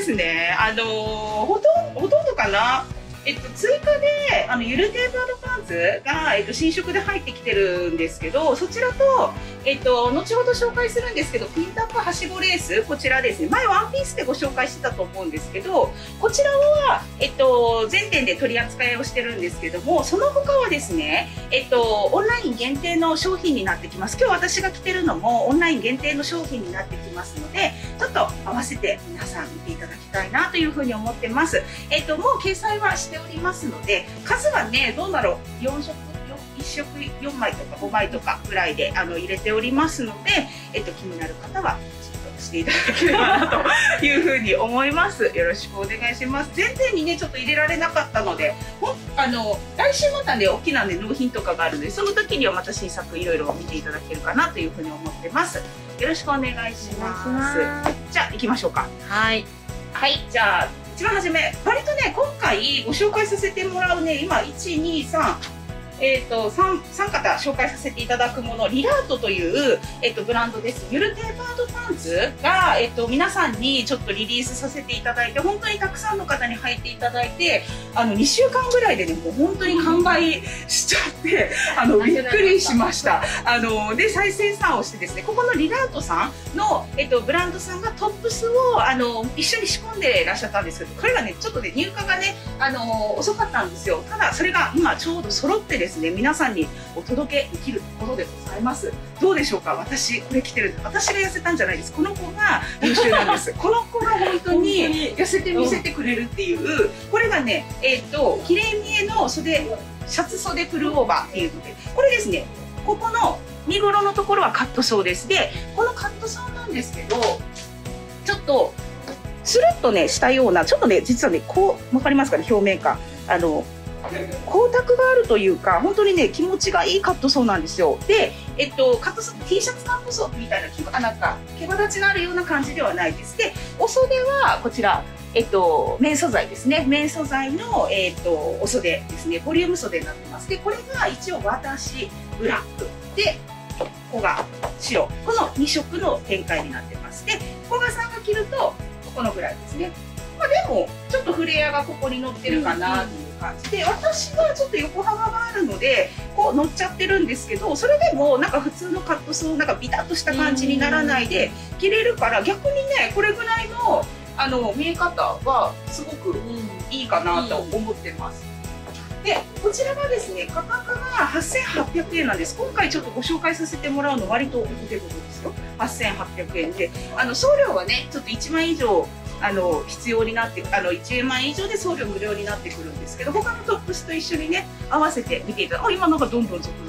ですね、ほとんどかな。追加でゆるテーパードパンツが、新色で入ってきてるんですけど、そちらと、後ほど紹介するんですけど、ピンタップはしごレース、こちらですね、前ワンピースでご紹介してたと思うんですけど、こちらは、全店で取り扱いをしてるんですけども、その他はですね、オンライン限定の商品になってきます。今日私が着てるのもオンライン限定の商品になってきますので、ちょっと合わせて皆さん見ていただきたいなというふうに思ってます。もう掲載はしておりますので、数はね、どうだろう、1色4枚とか5枚とかぐらいで入れておりますので、気になる方はチェックしていただければなというふうに思います。よろしくお願いします。全然にね、ちょっと入れられなかったので、来週またね、大きなね、納品とかがあるので、その時にはまた新作いろいろ見ていただけるかなというふうに思ってます。よろしくお願いします。じゃあ、行きましょうか。はい。はい、じゃあ、一番初め、割とね、今回ご紹介させてもらうね、今、1、2、3、3方紹介させていただくもの、リラートという、ブランドです。ゆるテーパードパンツが、皆さんにちょっくりリースさせていただいて、本当にたくさんの方に履いていただいて、2週間ぐらいでね、もう本当に完売しちゃって、びっくりしました。で、再生産をしてですね、ここのリラートさんの、ブランドさんがトップスを、一緒に仕込んでいらっしゃったんですけど、これがね、ちょっとね、入荷がね、遅かったんですよ。ただ、それが今ちょうど揃ってですね、皆さんにお届けできるところでございます。どうでしょうか。私これ着てるんで、私が痩せたんじゃないです。この子が優秀なんです。この子が本当に痩せて見せてくれるっていう、これがね、きれい見えの袖、シャツ袖プルオーバーっていうので、これですね、ここの身頃のところはカットソーです。で、このカットソーなんですけど、ちょっとスルッとねしたような、ちょっとね、実はね、こう、わかりますかね、表面感、光沢があるというか、本当にね、気持ちがいいカットソーなんですよ。で、カットソー、T シャツカットソーみたいな、なんか毛羽立ちのあるような感じではないです。で、お袖はこちら、綿素材ですね。綿素材の、お袖ですね。ボリューム袖になってます。で、これが一応私ブラックで、ここが白、この2色の展開になってます。で、古賀さんが着るとこのぐらいですね。まあ、でもちょっとフレアがここに乗ってるかなっていう感じで、私はちょっと横幅があるのでこう乗っちゃってるんですけど、それでもなんか普通のカットソー、なんかビタッとした感じにならないで着れるから、逆にね、これぐらいの見え方はすごくいいかなと思ってます。で、こちらがですね、価格が8800円なんです。今回ちょっとご紹介させてもらうの割とお手頃ですよ。8800円で、送料はね、ちょっと1万円以上必要になって、1万円以上で送料無料になってくるんですけど、他のトップスと一緒にね、合わせて見ていただく。今なんかどんどん続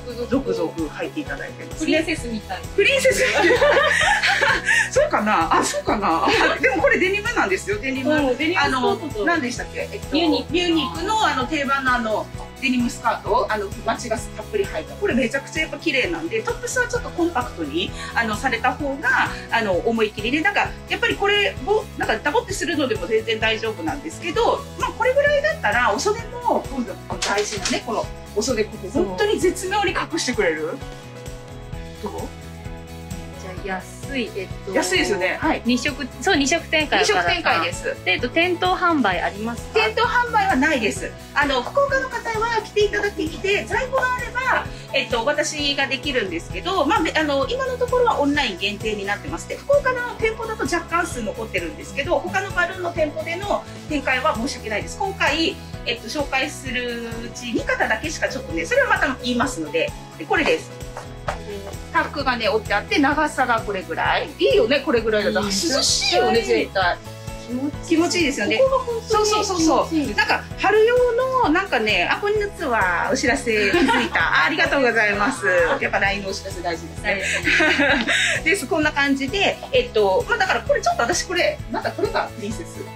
々入っていただいてますね。 プリンセスみたい。 プリンセスみたい。そうかな、あ、そうかな。でもこれデニムなんですよ。デニム。何でしたっけ？ミューニックの定番のデニムスカート、マチがたっぷり入った、これめちゃくちゃやっぱ綺麗なんで、トップスはちょっとコンパクトにされた方が思い切りで、なんかやっぱりこれをなんかダボってするのでも全然大丈夫なんですけど、まあこれぐらいだったらお袖も今度大事なね、このお袖、ここ本当に絶妙に隠してくれる。どう？ じゃあ安い、 安いですよね。はい。 2色展開。2色展開です。で、店頭販売ありますか？ 店頭販売はないです。福岡の方は来ていただきて、在庫があれば、私ができるんですけど、まあ、今のところはオンライン限定になってまして、福岡の店舗だと若干数残ってるんですけど、他のバルーンの店舗での展開は申し訳ないです。今回、紹介するうち2方だけしかちょっとね、それはまた言いますので、これです。タックがね、折ってあって、長さがこれぐらい。いいよね、これぐらいだと。涼しいよね、絶対。気持ちいいですよね。そうそうそうそう。なんか春用のなんかね、こんにちは、お知らせ気づいた。ありがとうございます。やっぱ LINE のお知らせ大事ですね。です。こんな感じで、まあだからこれちょっと私これなんだ、これがプリンセス。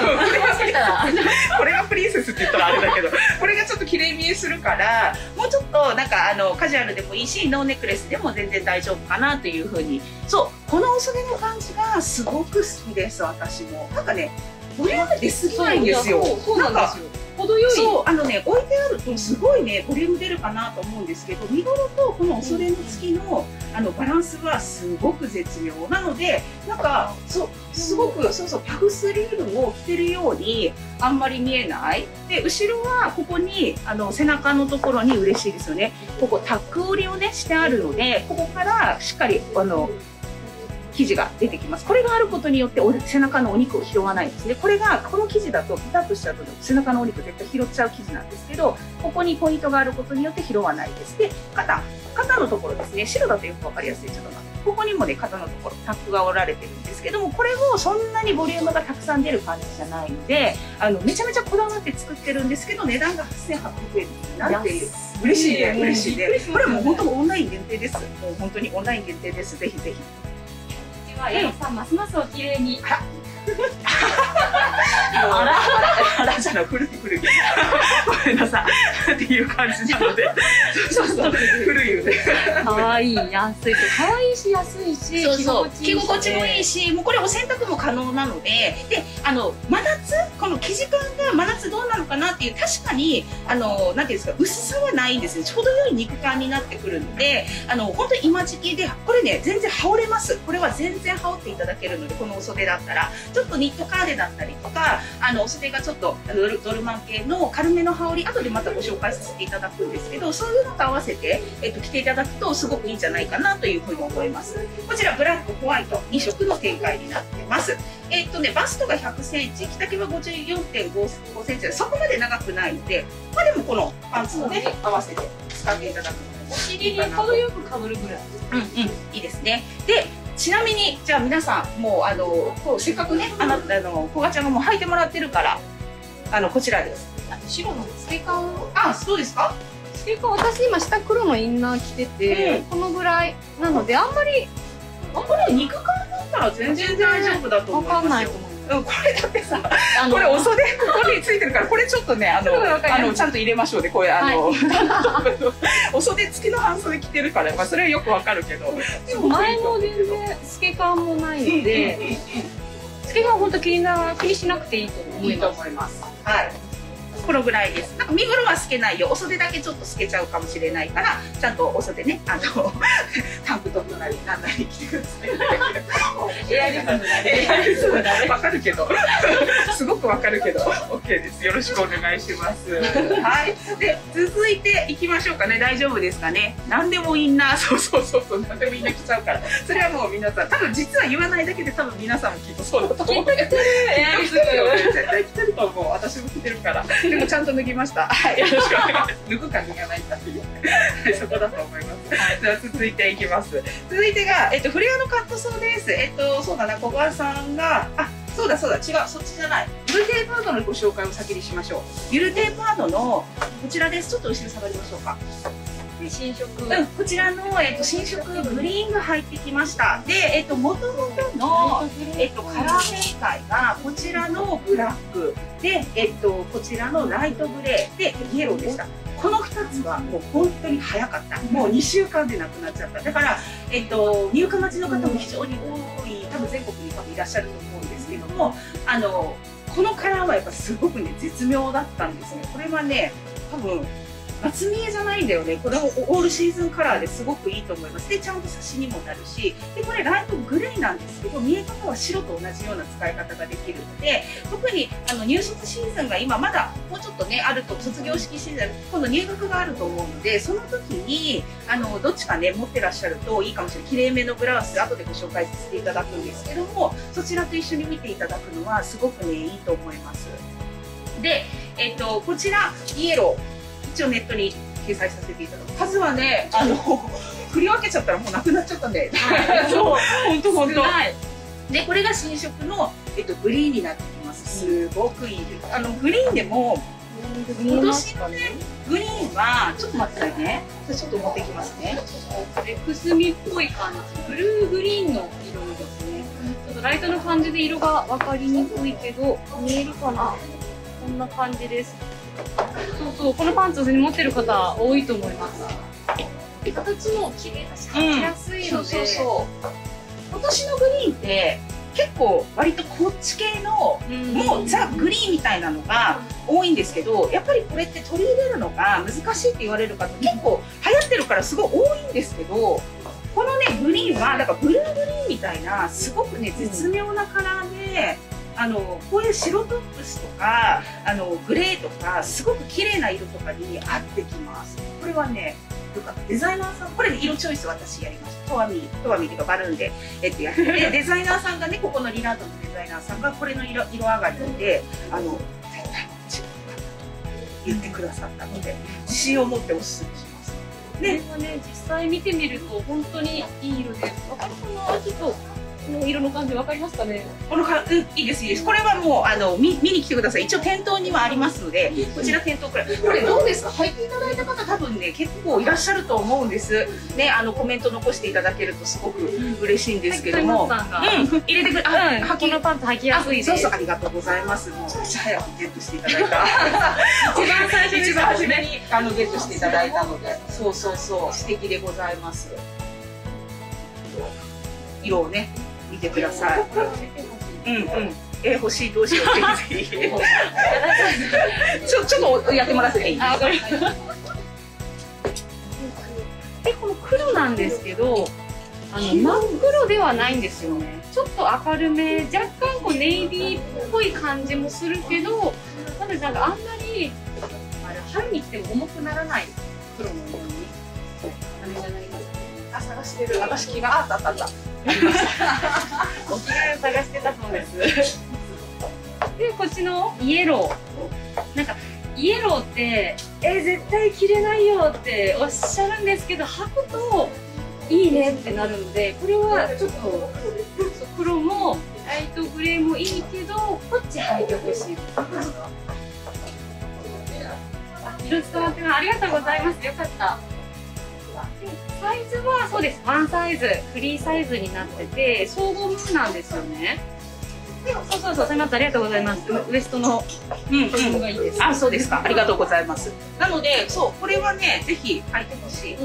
これがプリンセスって言ったらあれだけど、これがちょっと綺麗見えするから、もうちょっとなんかカジュアルでもいいし、ノーネックレスでも全然大丈夫かなというふうに。そう。このお袖の感じがすごく好きです、私も。なんかね、ボリューム出すぎないんですよ。なんか程よい。 そう、置いてあるとすごいねボリューム出るかなと思うんですけど、身頃とこのお袖の付きのバランスはすごく絶妙なので、なんかすごくパフスリーブを着てるようにあんまり見えない。で後ろはここに背中のところに嬉しいですよね。ここタック織りをねしてあるので、ここからしっかり生地が出てきます。これがあることによって背中のお肉を拾わないんですね。この生地だとピタッとしちゃうと背中のお肉絶対拾っちゃう生地なんですけど、ここにポイントがあることによって拾わないです。で肩のところですね。白だとよく分かりやすい。ちょっと待って、ここにもね肩のところタックが織られてるんですけども、これもそんなにボリュームがたくさん出る感じじゃないので、めちゃめちゃこだわって作ってるんですけど、値段が8800円になっている。嬉しいね、嬉しいね。これも本当オンライン限定です。もう本当にオンライン限定です。ぜひぜひ。 矢野さん、ますますお綺麗に。 あらじゃない、古い。ごめんなさい。っていう感じなので。そう古いよね。 可愛い、安いと、可愛いし、安いし、 着心地もいいし、もうこれお洗濯も可能なので、で、真夏、この生地感が真夏どうなのかなっていう、確かに、なんていうんですか、薄さはないんですよ。ちょうど良い肉感になってくるので、本当に今時期で、これね、全然羽織れます。これは全然羽織っていただけるので、このお袖だったら、ちょっとニットカーデだったりとか、お袖がちょっとドルマン系の軽めの羽織、後でまたご紹介させていただくんですけど、そういうのと合わせて、着ていただくとすごくいいんじゃないかなというふうに思います。こちらブラックホワイト2色の展開になってます。バストが100センチ、着丈は54.5センチで、そこまで長くないので、まあでもこのパンツとね合わせて使っていただくのもお尻に程よくかぶるぐらい。 いいですね。でちなみにじゃあ皆さんもうせっかくねこがちゃんがもう履いてもらってるからこちらです。 白の透け感。 そうですか。 透け感、私今下黒のインナー着てて、このぐらいなのであんまり肉感だったら全然大丈夫だと思いますよ。 わかんないと思う。 これだってさ、これお袖ここについてるから、これちょっとねちゃんと入れましょうね。これお袖付きの半袖着てるから、まあそれはよくわかるけど。 でも前も全然透け感もないので、透け感は本当気にしなくていいと思います。 はい。このぐらいです。なんか身頃は透けないよ。お袖だけちょっと透けちゃうかもしれないから、ちゃんとお袖ね、タンクトップなりなんなり着てください。エアリズムだね。エアリズムだね。わかるけど、すごくわかるけど、OK です。よろしくお願いします。はい。で、続いていきましょうかね。大丈夫ですかね。何でもインナー、そう、何でもインナー着ちゃうから。それはもう皆さん、多分実は言わないだけで、多分皆さんもきっとそうだと思う。 エアリズム。 絶対着てると思う。私も着てるから。でもちゃんと脱ぎました。はい、よろしくお願いします。脱ぐか脱がないかっていう、そこだと思います。では続いていきます。続いてがフレアのカットソーです。そうだな、小川さんがそうだ違う、そっちじゃない。ゆるテーパードのご紹介を先にしましょう。ゆるテーパードのこちらです。ちょっと後ろ下がりましょうか。 新色、 こちらの、新色グリーンが入ってきました。で、もともとの、カラー展開がこちらのブラックで、こちらのライトグレーでイエローでした。この2つはもう本当に早かった。もう2週間でなくなっちゃった。だから、入荷待ちの方も非常に多い、多分全国に多分いらっしゃると思うんですけども、このカラーはやっぱすごくね、絶妙だったんですね。これはね、多分夏見えじゃないんだよね。これもオールシーズンカラーですごくいいと思います。で、ちゃんと差しにもなるし、で、これライトグレーなんですけど、見え方は白と同じような使い方ができるので、特に入卒シーズンが今まだもうちょっとね、あると、卒業式シーズン、今度入学があると思うので、その時に、どっちかね、持ってらっしゃるといいかもしれない。綺麗めのブラウス、後でご紹介させていただくんですけども、そちらと一緒に見ていただくのはすごくね、いいと思います。で、こちら、イエロー。一応ネットに掲載させていただく。数はね、振り分けちゃったらもうなくなっちゃったんで。そう、本当。で、これが新色のグリーンになってきます。すごくいいです。グリーンでも今年のね、グリーンはちょっと待ってくださいね。ちょっと持ってきますね。 くすみっぽい感じ、ブルーグリーンの色ですね。ちょっとライトの感じで色が分かりにくいけど見えるかな。こんな感じです。そう、このパンツを持ってる方多いと思います。形も綺麗だし、履きやすいので。 今年のグリーンって結構割とこっち系のもうザ・グリーンみたいなのが多いんですけど、やっぱりこれって取り入れるのが難しいって言われる方結構流行ってるからすごい多いんですけど、このねグリーンはなんかブルーグリーンみたいなすごくね絶妙なカラーで、こういう白トップスとかグレーとかすごく綺麗な色とかに合ってきます。これはねデザイナーさん、これで色チョイス私やりました。トワミっていうかバルーンでやってて、デザイナーさんがね、ここのリラートのデザイナーさんがこれの色上がりで絶対違うと言ってくださったので、自信を持っておすすめします。 で、これはね実際見てみると本当にいい色で、わかるかな、ちょっと。この色の感じわかりますかね。 このいいですいいです。これはもう見に来てください。一応店頭にはありますので、こちら店頭くらい。これどうですか。入っていただいた方多分ね結構いらっしゃると思うんです。ねコメント残していただけるとすごく嬉しいんですけども、入れてくれ。 このパンツ履きやすいです。 そうそう、ありがとうございます。もうめっちゃ早くゲットしていただいた。 一番最初に一番初めにゲットしていただいたので、そうそうそう素敵でございます。色をね。見てください。欲しいどうしようぜひぜひ。ちょっとやってもらっていい？でこの黒なんですけど、真っ黒ではないんですよね。ちょっと明るめ、若干こうネイビーっぽい感じもするけど、なのでなんかあんまり春に来ても重くならない黒のようになります。 探してる。私気があった。 お着替えを探してたそうです。で、こっちのイエロー。なんか、イエローって、絶対着れないよっておっしゃるんですけど、履くといいねってなるので、これはちょっと、黒もライトグレーもいいけど、こっち履いてほしい。色伝わってます。ありがとうございます。よかった。サイズはそうです、ワンサイズ、フリーサイズになってて、総合無なんですよね。そう、すみません、ありがとうございます。ウエストの衣がいいです。 あ、そうですか、ありがとうございます。なので、そう、これはね、ぜひ履いてほしい。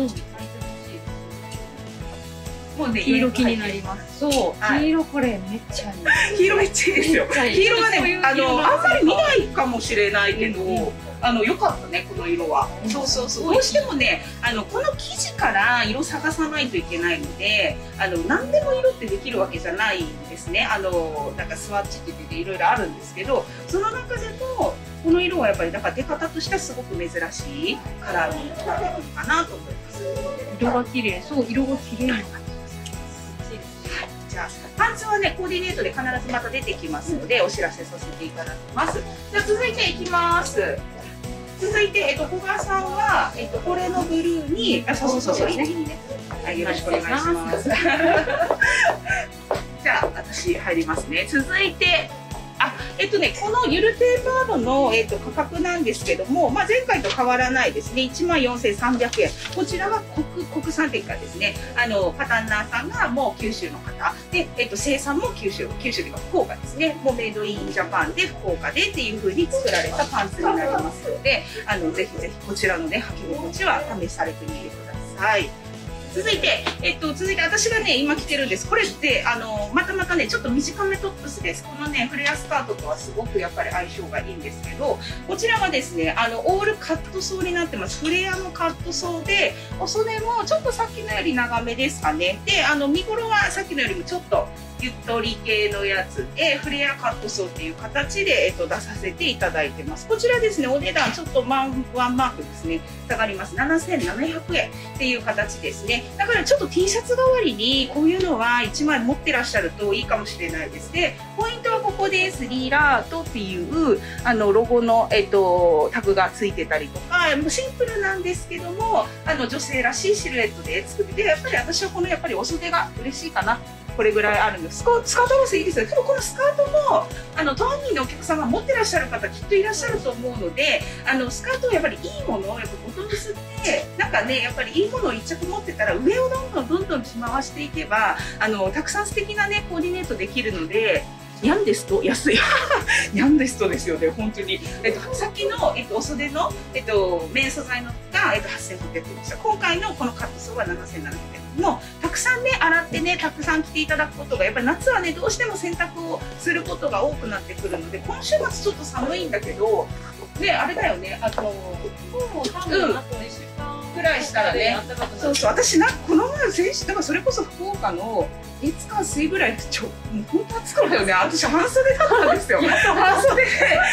もうね、 黄色気になります。そう、黄色これめっちゃいい。 黄色めっちゃいいですよ。黄色はね、あんまり見ないかもしれないけど、良かったね、この色は。そう、どうしてもね、この生地から色探さないといけないので、何でも色ってできるわけじゃないんですね。なんかスワッチって言っていろいろあるんですけど、その中でも、この色はやっぱり、なんか出方としてはすごく珍しいカラーになってくるかなと思います。 色が綺麗、そう、色が綺麗な感じ。 じゃあパンツはねコーディネートで必ずまた出てきますのでお知らせさせていただきます。じゃあ続いていきます。続いて古賀さんはこれのブルーにそういいね。はい、よろしくお願いします。じゃあ私入りますね。続いてこのゆるテーパードの、価格なんですけども、前回と変わらないですね。14,300円。こちらは国産定価ですね。パタンナーさんがもう九州の方。で、生産も九州というか福岡ですね。もうメイドインジャパンで福岡でっていう風に作られたパンツになりますので、ぜひぜひこちらのね、履き心地は試されてみてください。続いて私がね今着てるんです。これってまたねちょっと短めトップスです。このねフレアスカートとはすごくやっぱり相性がいいんですけど、こちらはですねオールカットソーになってます。フレアのカットソーで、お袖もちょっとさっきのより長めですかね。で身頃はさっきのよりもちょっとゆったり系のやつでフレアカットソーっていう形で、出させていただいてます。こちらですねお値段ちょっとワンマークですね下がります。7,700円っていう形ですね。だからちょっと T シャツ代わりにこういうのは1枚持ってらっしゃるといいかもしれないですね。ポイントはここです。リラートっていうロゴの、タグがついてたりとか、シンプルなんですけども女性らしいシルエットで作って、やっぱり私はこのやっぱりお袖が嬉しいかな。これぐらいあるんです。スカート合わせいいですよ。でもこのスカートも当人のお客様持ってらっしゃる方きっといらっしゃると思うので、スカートはやっぱりいいものをやっぱボトムスってなんかねやっぱりいいものを一着持ってたら上をどんどん着回していけばたくさん素敵なねコーディネートできるので、 ニャンですと安い。ニャンですとですよね、本当に。さっきの、お袖の、綿素材のが、8800円でした。今回のこのカットソーは7700円。もう、たくさんね、洗ってね、たくさん着ていただくことが、やっぱり夏はね、どうしても洗濯をすることが多くなってくるので、今週末ちょっと寒いんだけど、ね、あれだよね、くらいしたらね、そうそう、私この前先週だからそれこそ福岡の月火水ぐらいもう本当暑かったよね。私半袖だったんですよ。半袖で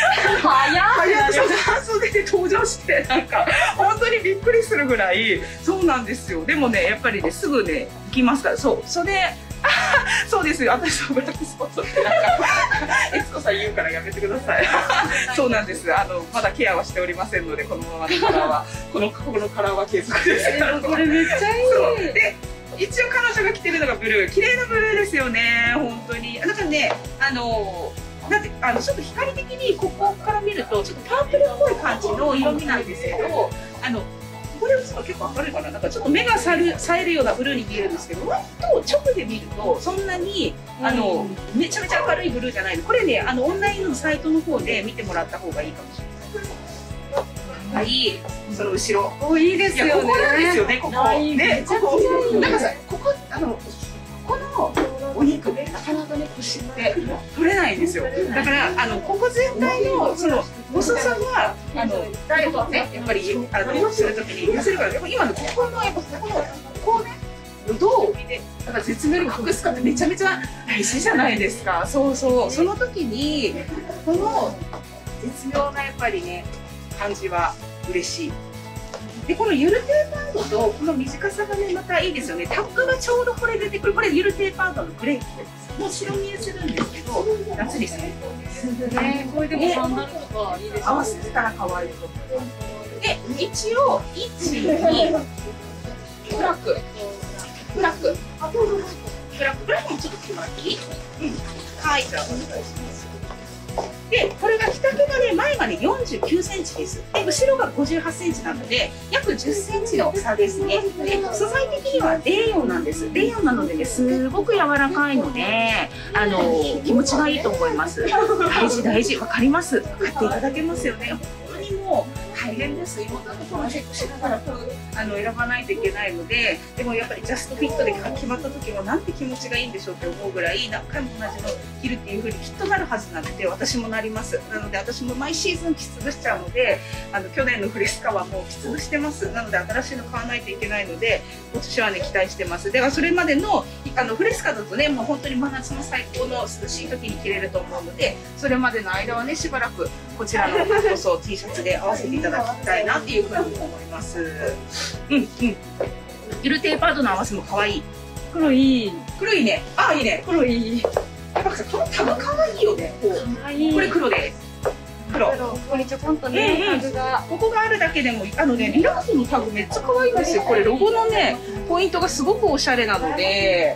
半袖で登場してなんか本当にびっくりするぐらい。そうなんですよ。でもねやっぱりねすぐね行きますから。それそうですよ。私のブラックスポットってなんか悦子さん言うからやめてください。そうなんです。まだケアはしておりませんので、このままのカラーはこのカラーは継続です。 これめっちゃいい。 で一応彼女が着てるのがブルー、綺麗なブルーですよね。本当に。だからねだってちょっと光的にここから見るとちょっとパープルっぽい感じの色味なんですけど、これ打つと結構明るいかな。なんかちょっと目が冴えるようなブルーに見えるんですけど、割と直で見るとそんなにめちゃめちゃ明るいブルーじゃないの。これねオンラインのサイトの方で見てもらった方がいいかもしれない。はい、その後ろ。 お、いいですよね。 ここなんですよね。ここね、ここなんかさ、ここのお肉ね、なかなかね腰って取れないんですよ。だからここ全体のその細さはダイエットねやっぱりするときに痩せるから。でも今のここのやっぱここねどうだから絶妙に隠すかってめちゃめちゃ大事じゃないですか。そうそう。その時にこの絶妙なやっぱりね感じは嬉しい。でこのゆるテーパードとこの短さがねまたいいですよね。タックがちょうどこれ出てくる。これゆるテーパードのグレーキです。もう白見えするんですけど夏に最高ですね。 これでもサンダルとかいいですね。 合わせてたら可愛いと思います。で一応1、2ブラックもちょっと着てもらっていい？はい、じゃあお願いします。で、これが着丈がね、前がね、49センチです。で、後ろが58センチなので、約10センチの差ですね。で、素材的にはレーヨンなんです。レーヨンなのでね、すごく柔らかいので、気持ちがいいと思います。大事、わかります。分かっていただけますよね。本当にもう大変です。いろんなところをチェックしながら選ばないといけないので、でもやっぱりジャストフィットで決まった時もなんて気持ちがいいんでしょうって思うぐらい、何回も同じの着るっていう風にきっとなるはずなので、私もなります。なので私も毎シーズン着潰しちゃうので、去年のフレスカはもう着潰してます。なので新しいの買わないといけないので、今年はね期待してます。ではそれまでのフレスカだとね、もう本当に真夏の最高の涼しい時に着れると思うので、それまでの間はねしばらくこちらの塗装 T シャツで合わせていただきたいなっていうふうに思います。ゆるテーパードの合わせも可愛い。 黒いい。 黒いね。あ、いいね。 黒いい。 やっぱさ、このタグ可愛いよね。これ黒です。黒。 ここにちょこんとね、タグが。 ここがあるだけでも、リラックスのタグめっちゃ可愛いんですよ。これロゴのね、ポイントがすごくおしゃれなので。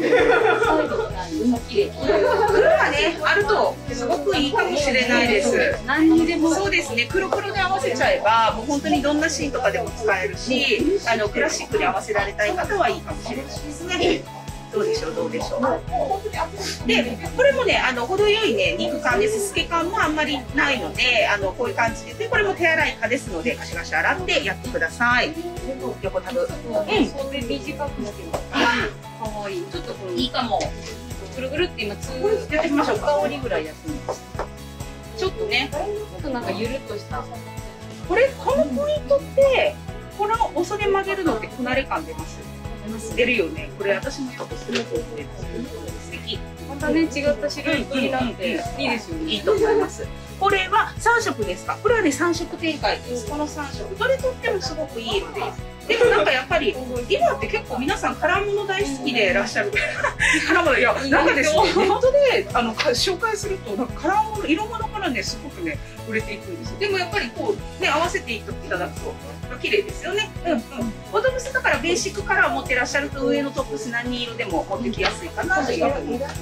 黒がね、あるとすごくいいかもしれないです。 何にでも。 そうですね。黒で合わせちゃえば、もう本当にどんなシーンとかでも使えるし、クラシックに合わせられたい方はいいかもしれないですね。どうでしょう。で、これもね、程よいね、肉感です。透け感もあんまりないので、こういう感じで、これも手洗い可ですので、ガシガシ洗ってやってください。横タグ。 袖短くしてます。かわいい。ちょっとこれいいかも。ぐるぐるって今やってみましょうか。 2折りぐらいやってみます。 ちょっとね、 ちょっとなんかゆるっとした。 このポイントって、このお袖曲げるのってこなれ感出ます。出るよね。これ私もよくすると思います。素敵。 またね違った白い服になっていいですよね。 いいと思います。これは3色ですか。これはね3色展開です。この3色どれとってもすごくいい色です。でもなんかやっぱり今って結構皆さんカラー物大好きでいらっしゃる。カラー物いやなんかですねネットで紹介するとなんかカラー物色物からねすごくね売れていくんですよ。でもやっぱりこうね合わせていただくと綺麗ですよね。ボトムスだからベーシックカラーを持ってらっしゃると上のトップス何色でも持ってきやすいかなというふうに思います。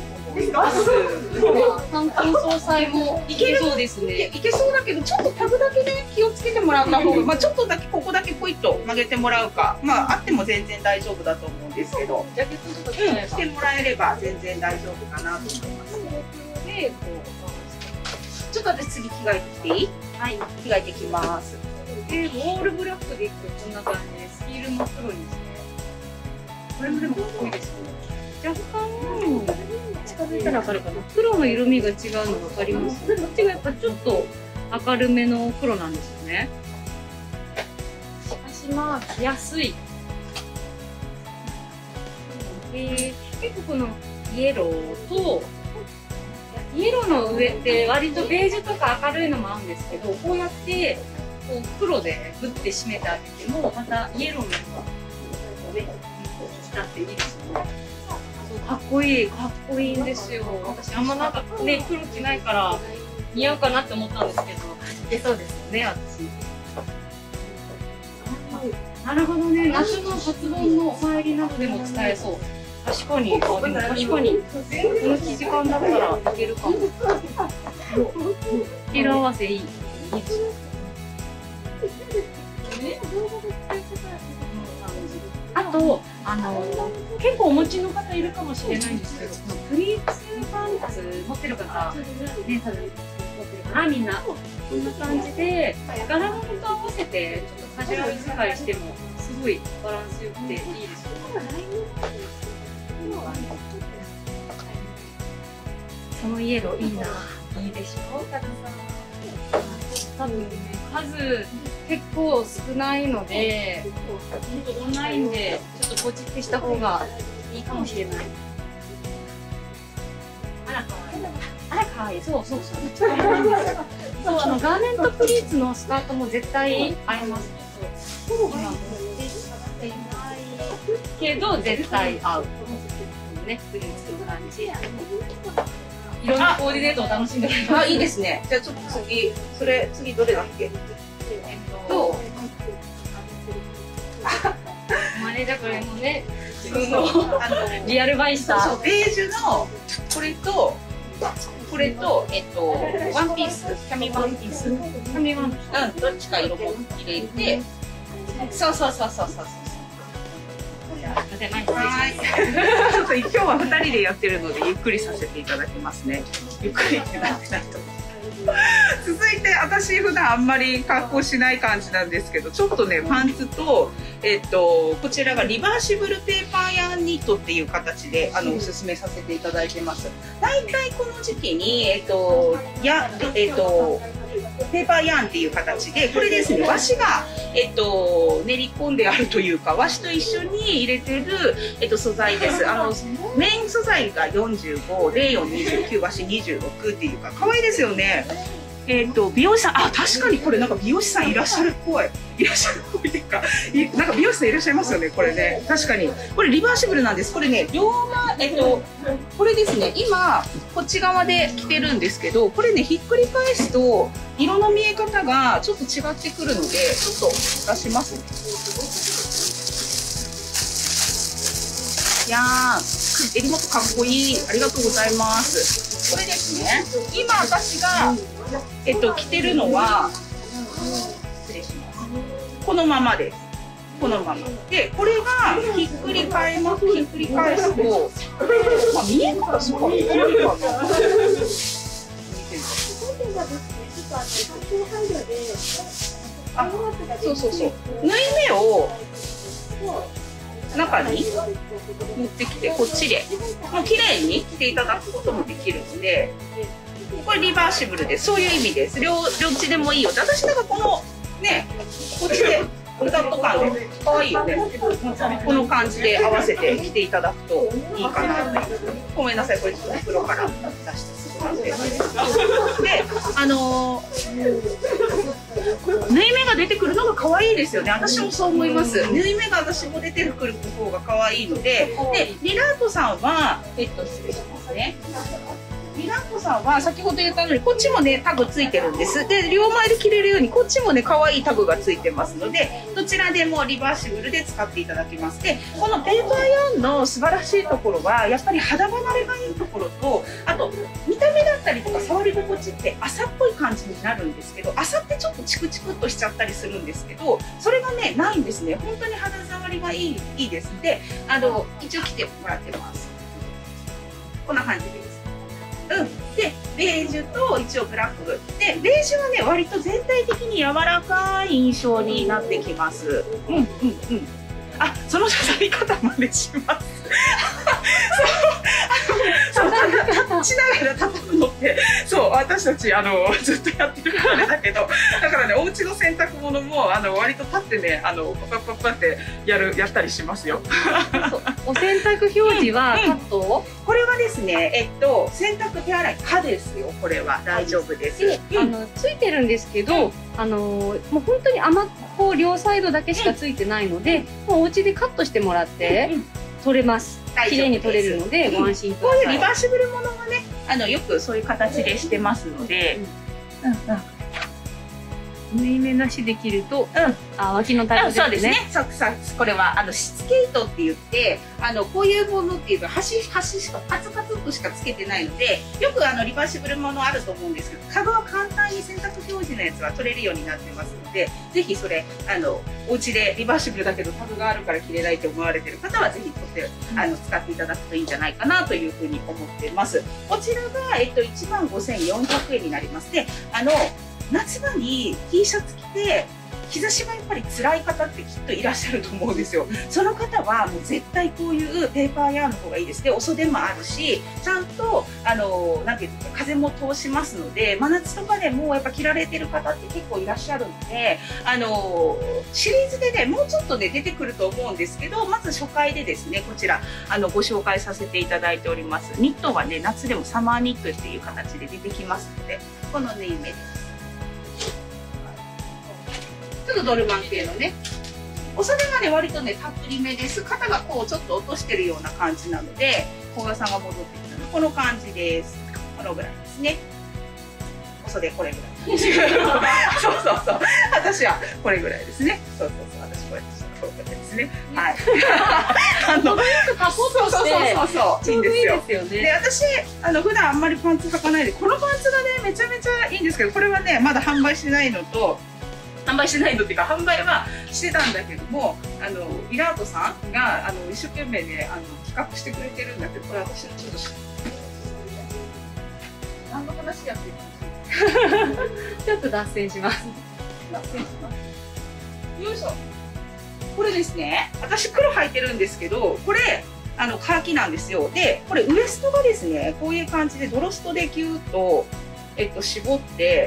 冠婚葬祭もいけそうですね。 いけそうだけどちょっとタグだけね気をつけてもらった方が、ちょっとだけここだけポイッと曲げてもらうか、あっても全然大丈夫だと思うんですけど、 ジャケットとかしてもらえれば全然大丈夫かなと思います。 でこちょっと私次着替えてきていい？はい、着替えてきます。 うでオールブラックでいくとこんな感じでスキールも黒にしてこれもでもかっこいいですよね。若干近づいたら分かるかな、黒の色味が違うの分かります？こっちがやっぱちょっと明るめの黒なんですよね。しかしまあ着やすい。結構このイエローとイエローの上って割とベージュとか明るいのもあるんですけど、こうやってこう黒でグッて締めてあげてもまたイエローの色がね光っていいですよね。かっこいい、かっこいいんですよ。私あんまなんかね黒着ないから似合うかなって思ったんですけど、出そうですよね私。なるほどね、夏の初盆のお参りなどでも使えそう。確かに、でも確かにこの生地感だったらいけるかも。色合わせいい。いいですよ。あと結構お持ちの方いるかもしれないんですけど、このプリーツパンツ持ってる方ね、多分持ってるかな、みんな。こんな感じで柄のと合わせてちょっとカジュアル使いしてもすごいバランスよくていいですよね。そのイエローいいな、いいでしょ。多分ね、数結構少ないので、オンラインでちょっとポチってした方がいいかもしれない。あらかわいい。あらかわいい。そうそうそう。そうガーメントプリーツのスカートも絶対合います。今持ってないけど絶対合う。ね、プリーツの感じ。いろんなコーディネートを楽しんでくれます。 あ、いいですね。じゃあちょっと次どれだっけ？ マネージャーこれもね、自分のリアルバイした。 そう、ベージュのこれとワンピース、キャミワンピース、どっちか色も入れて、そう。はい。ちょっと今日は2人でやってるのでゆっくりさせていただきますね。ゆっくりってなってないと。続いて私普段あんまり格好しない感じなんですけど、ちょっとねパンツとこちらがリバーシブルペーパーヤンニットっていう形でおすすめさせていただいてます。大体この時期にペーパーヤンっていう形で、これですね、和紙が、練り込んであるというか、和紙と一緒に入れてる、素材です。メイン素材が45、レーヨン29、和紙26っていうか、可愛いですよね。美容師さん、確かにこれなんか美容師さんいらっしゃるっぽい。いらっしゃるっぽいっていうか、なんか美容師さんいらっしゃいますよね、これね。確かに。これリバーシブルなんです。これね、これですね、今、こっち側で着てるんですけど、これね、ひっくり返すと、色の見え方がちょっと違ってくるので、ちょっと出しますね。いやー、襟元かっこいい。ありがとうございます。これですね、今私が、着てるのは、失礼します。このままです。このまま。で、これがひっくり返すと、見え方すごいかな。そう。縫い目を中に持ってきて、こっちでもう綺麗に着ていただくこともできるので、これリバーシブルで、そういう意味です。両地でもいいよって。私なんかこのね、こっちでウダット感で可愛いよね。この感じで合わせて着ていただくといいかなと。ごめんなさい、これちょっと袋から出してすぐなんで。で、縫い目が出てくるのが可愛いですよね。私もそう思います。縫い目が私も出てくる方が可愛いので、リラートさんは失礼しますね。リラッコさんは先ほど言ったようにこっちもねタグついてるんです。で両前で着れるようにこっちもね可愛いタグがついてますので、どちらでもリバーシブルで使っていただけます。でこのペーパーヤーンの素晴らしいところはやっぱり肌離れがいいところと、あと見た目だったりとか触り心地って朝っぽい感じになるんですけど、朝ってちょっとチクチクっとしちゃったりするんですけど、それがねないんですね。本当に肌触りがいいです。で一応着てもらってます。こんな感じです。でベージュと一応ブラックで、ベージュはね割と全体的に柔らかい印象になってきます。うんうんうん。あ、その畳み方までします。そう、立ちながら畳むのって、そう、私たちずっとやってるからあれだけど、だからね、お家の洗濯物も割と立ってね、パパパパってやったりしますよ。 お洗濯表示はカット？ これはですね、洗濯手洗い可ですよ。これは大丈夫です。 ついてるんですけど、もう本当にこう両サイドだけしかついてないので、もうお家でカットしてもらって取れます。綺麗に取れるのでご安心ください。 こういうリバーシブルものがね、よくそういう形でしてますので。 縫い目なしで切ると、脇のタイプですね。 そうですね。これはしつけ糸って言って、こういうものっていうと端しかカツカツっとしかつけてないので、よくリバーシブルものあると思うんですけど、タグは簡単に洗濯表示のやつは取れるようになってますので、ぜひそれお家でリバーシブルだけどタグがあるから切れないと思われてる方はぜひ取って使っていただくといいんじゃないかなというふうに思ってます。こちらが15,400円になります。で、夏場に T シャツ着て日差しがやっぱり辛い方ってきっといらっしゃると思うんですよ。その方はもう絶対こういうペーパーヤーンの方がいいです。で、お袖もあるし、ちゃんとなんていうか風も通しますので、真夏とかでもやっぱ着られてる方って結構いらっしゃるので、シリーズでねもうちょっとね出てくると思うんですけど、まず初回でですねこちらご紹介させていただいております。ニットはね夏でもサマーニットっていう形で出てきますので、この縫い目です。ちょっとドルマン系のね、お袖がね割とねたっぷりめです。肩がこうちょっと落としてるような感じなので、古賀さんが戻ってきたのこの感じです。このぐらいですね。お袖これぐらい。そうそうそう。私はこれぐらいですね。そうそうそう。私これですね。はい。 程よくカポッとしていいんですよ。 ですよね。 で、私普段あんまりパンツ履かないで、このパンツがねめちゃめちゃいいんですけど、これはねまだ販売してないのっていうか販売はしてたんだけども、イラートさんが一生懸命ね企画してくれてるんだけど、これ私のちょっと何の話やってるの？ ちょっと脱線します。 よいしょ。これですね、私黒履いてるんですけど、これカーキなんですよ。で、これウエストがですねこういう感じでドロストでギューッと絞って、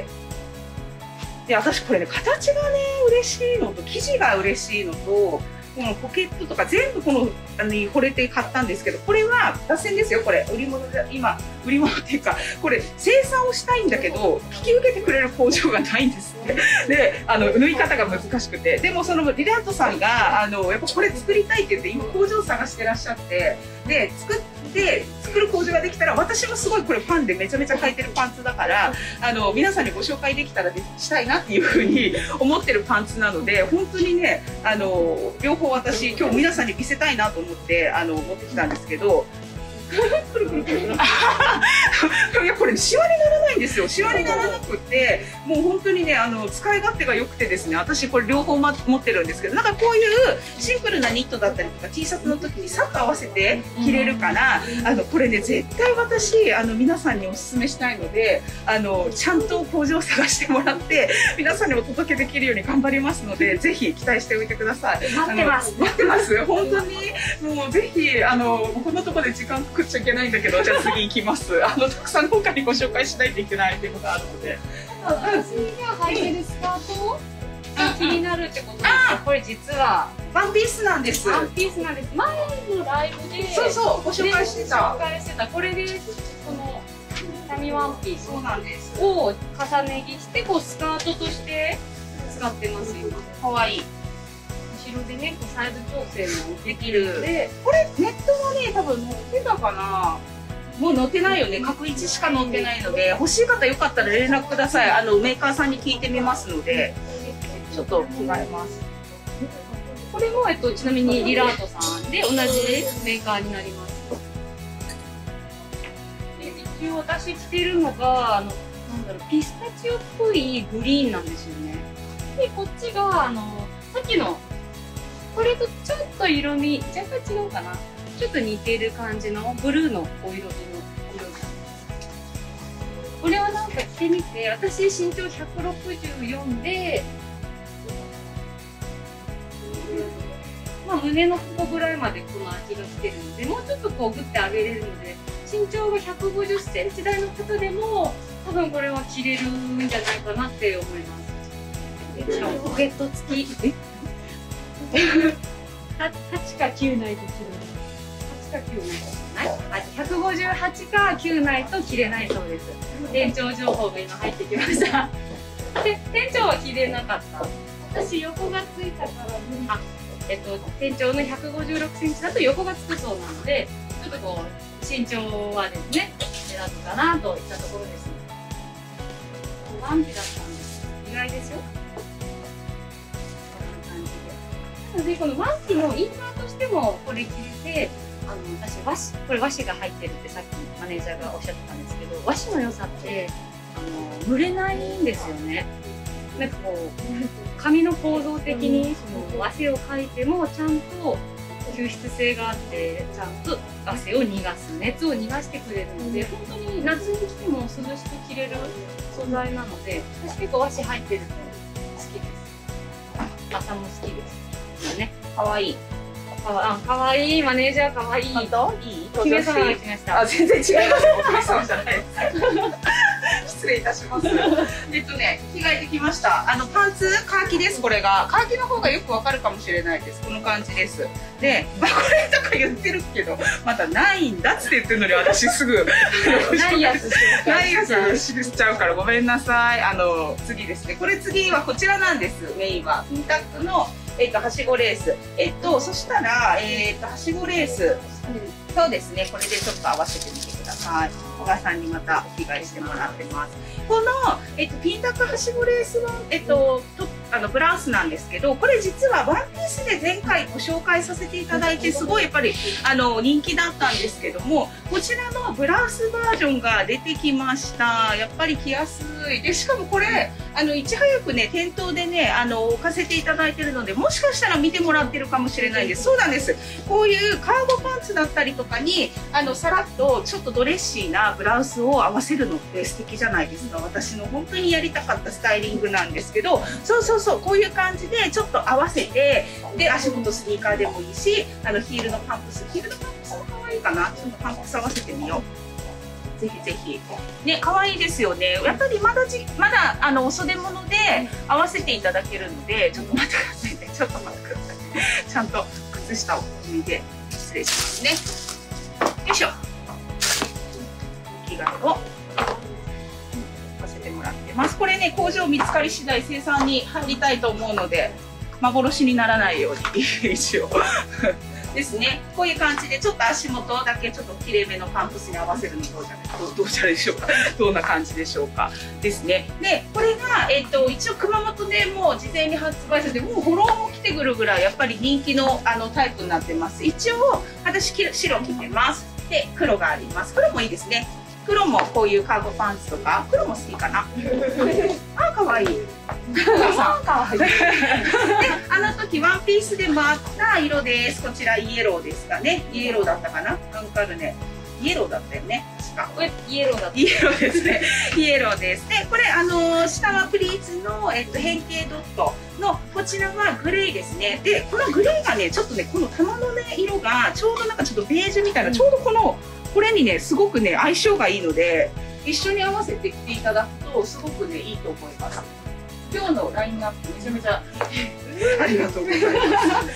で、私これね形がね嬉しいのと生地が嬉しいのと、このポケットとか全部このに惚れて買ったんですけど、これは脱線ですよ。これ売り物で、今売り物っていうかこれ生産をしたいんだけど引き受けてくれる工場がないんですって。で縫い方が難しくて、でもそのリラートさんがやっぱこれ作りたいって言って今工場を探してらっしゃって、で作る工場ができたら、私もすごいこれファンでめちゃめちゃ履いてるパンツだから、皆さんにご紹介できたらしたいなっていうふうに思ってるパンツなので、本当にね両方私今日皆さんに見せたいなと思って持ってきたんですけど。くるくるくるくる。いやこれシワにならないんですよ。シワにならなくて、もう本当にね使い勝手が良くてですね、私これ両方持ってるんですけど、なんかこういうシンプルなニットだったりとか T シャツの時にさっと合わせて着れるから、これね絶対私皆さんにおすすめしたいので、ちゃんと工場を探してもらって皆さんにお届けできるように頑張りますので、ぜひ期待しておいてください。 待ってます。 待ってます。本当にもうぜひこんなところで時間食っちゃいけないんだけど、じゃあ次行きます。たくさん他にご紹介しないといけないっていうことがあるので。 私が履いてるスカートが気になるってことですか？これ実はワンピースなんです。 ワンピースなんです。前のライブでそうそうご紹介してた。 これでこの紙ワンピースそうなんですを重ね着してこうスカートとして使ってます今。 可愛い。 後ろでねサイズ調整もできる。でこれネットはね多分載ってたかな。もう載ってないよね。各1しか載ってないので、欲しい方よかったら連絡ください。メーカーさんに聞いてみますので、ちょっと着替えます。 これもちなみにリラートさんで同じメーカーになります。で一応私着てるのがなんだろう、ピスタチオっぽいグリーンなんですよね。でこっちがさっきのこれとちょっと色味若干違うかな。ちょっと似てる感じのブルーのお色味の色です。ここれはなんか着てみて、私身長164で、まあ胸のここぐらいまでこの秋が来てるので、もうちょっとこうグッて上げれるので、身長が150センチ台の方でも多分これは着れるんじゃないかなって思います。しかもポケット付き。8か9ないと着れない。8か9ないとない。158か9ないと着れないそうです。店長情報が今入ってきました。で、店長は着れなかった。私横がついたから店長の156センチだと横がつくそうなので、ちょっとこう身長はですね、目立つかなといったところです。ワンピだったんです。意外でしょ？こんな感じで。なのでこのワンピのインナーとしてもこれ着れて、私これ和紙が入ってるってさっきマネージャーがおっしゃってたんですけど、和紙の良さって蒸れないんですよね。なんかこう紙の構造的にその汗をかいてもちゃんと吸湿性があって、ちゃんと汗を逃がす、熱を逃がしてくれるので、本当に夏に着ても涼しく着れる素材なので、私結構和紙入ってるの好きです。朝も好きですね。 かわいい。 かわいい、マネージャーかわいい。 本当？いい？ 姫様が来ました。 あ、全然違います。お姫様じゃないです。失礼いたします。着替えてきました。パンツカーキです。これがカーキの方がよくわかるかもしれないです。この感じです。で、これとか言ってるけど、まだないんだっつって言ってるのに、私すぐないやつしちゃうからごめんなさい。次ですね。これ次はこちらなんです。メインはピンタックのはしごレース。そしたらはしごレース。そうですね。これでちょっと合わせてみてください。小川さんにまたお着替えしてもらってます。このピンタックはしごレースのブラウスなんですけど、これ実はワンピースで前回ご紹介させていただいて、すごいやっぱり人気だったんですけども、こちらのブラウスバージョンが出てきました。やっぱり着やすい。で、しかもこれいち早くね店頭でね置かせていただいてるので、もしかしたら見てもらってるかもしれないです。そうなんです。こういうカーゴパンツだったりとかにさらっとちょっとドレッシーなブラウスを合わせるのって素敵じゃないですか。私の本当にやりたかったスタイリングなんですけど、そうこういう感じでちょっと合わせて、で足元スニーカーでもいいし、ヒールのパンプスも可愛いかな。ちょっとパンプス合わせてみよう。ぜひぜひね、可愛いですよね。やっぱりまだお袖物で合わせていただけるので、ちょっと待ってくださいね。ちょっと待ってください。ちゃんと靴下を脱いで失礼しますね。よいしょ。着替えをさせてもらってます。これね、工場見つかり次第生産に入りたいと思うので、幻にならないように一応ですね。こういう感じでちょっと足元だけちょっときれいめのパンプスに合わせるのどうじゃでしょうか。どんな感じでしょうかですね。でこれが一応熊本でもう事前に発売されて、もうフォローも来てくるぐらいやっぱり人気のタイプになってます。一応私白着てます。で黒があります。黒もいいですね。黒もこういうカーゴパンツとか黒も好きかな。あ、かわいい。かわいい。で時ワンピースでもあった色です。こちらイエローですかね。イエローだったかな。なんかあるね。イエローだったよね。確か。 イエローだった。 イエローですね。イエローです。でこれ下はプリーツの変形ドットのこちらはグレーですね。でこのグレーがねちょっとねこの玉のね色がちょうどなんかちょっとベージュみたいな、ちょうどこれにねすごくね相性がいいので、一緒に合わせて着ていただくとすごくねいいと思います。今日のラインナップめちゃめちゃありがとうございます。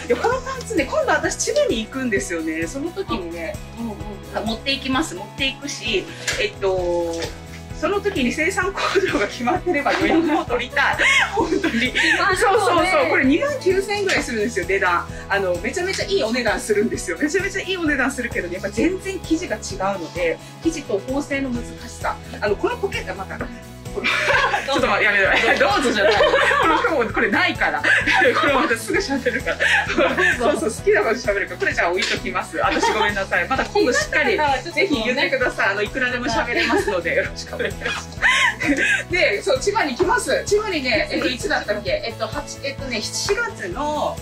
このパンツね今度私千葉に行くんですよね。その時にね持っていきます。持っていくしその時に生産工場が決まってれば予約も取りたい。本当に。そうこれ29,000円ぐらいするんですよ、値段。めちゃめちゃいいお値段するんですよ。めちゃめちゃいいお値段するけど、ね、やっぱ全然生地が違うので、生地と縫製の難しさ。このポケットまた。ちょっと待って、やめて、どうぞじゃない。これないから。これまたすぐ喋るから。そう好きなこと喋るから、これじゃあ置いときます。私ごめんなさい。また今度しっかり、ぜひ言ってください。いくらでも喋れますので、よろしくお願いします。で、そう、千葉に来ます。千葉にね、いつだったっけ7月の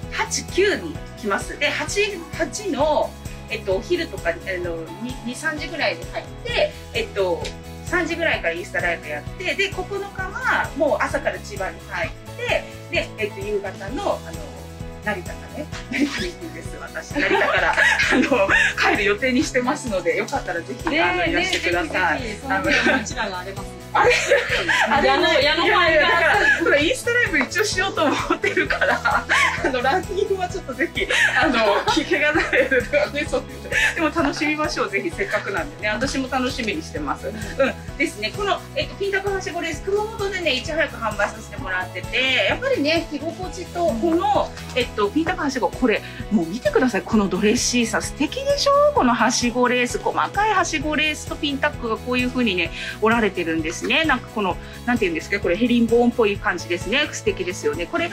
8、9に来ます。で、8の、お昼とか、2、3時ぐらいに入って、 3時ぐらいからインスタライブやって、で9日はもう朝から千葉に帰って、で、夕方の成田がね、成田に行くんです。私成田から帰る予定にしてますので、よかったらぜひいらしてください。 うちらがあります。 あれ矢野前だからインスタライブ一応しようと思ってるから、ランニングはちょっとぜひ怪我ないとかね、そういうでも楽しみましょう。ぜひせっかくなんでね、私も楽しみにしてます。ですね。このピンタクはしごレース熊本でねいち早く販売させてもらってて、やっぱりね着心地とこのピンタクはしご、これもう見てください。このドレッシーさ素敵でしょ。このはしごレース、細かいはしごレースとピンタックがこういう風にね折られてるんですね。なんかこのなんていうんですか、これヘリンボーンっぽい感じですね。素敵ですよね。これが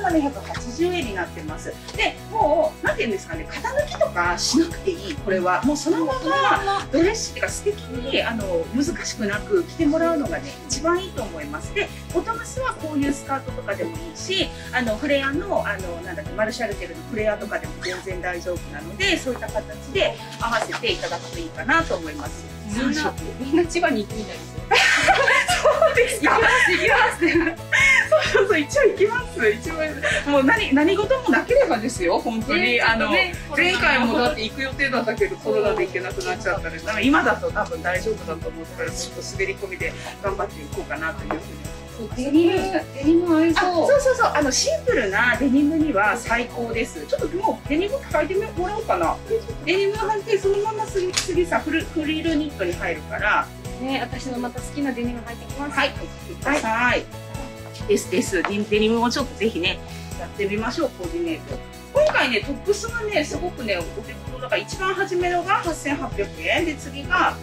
1780円になってます。でもうなんていうんですかね、型抜きとかしなくていい。これはもうそのままドレッシーっていうか素敵に難しくなく着てもらうのがね一番いいと思います。でボトムスはこういうスカートとかでもいいし、フレアのなんだっけ、マルシャルテルのフレアとかでも全然大丈夫なので、そういった形で合わせていただくといいかなと思います。 みんな千葉に行くみたいですよ。 そうですか。 行きます。 そう一応行きます。一応もう何事もなければですよ。本当に前回もだって行く予定だったけどコロナで行けなくなっちゃったので、今だと多分大丈夫だと思うから、ちょっと滑り込みで頑張っていこうかなというふうに。 デニム合いそう。 そうシンプルなデニムには最高です。ちょっともうデニム履いてもらおうかな。デニム履いてそのまま次さフリルニットに入るからね。私のまた好きなデニム履いてきます。 はい、履いてください。です。デニムもちょっとぜひねやってみましょう。コーディネート。今回ねトップスがねすごくねお手頃だから、一番初めのが8800円で、次が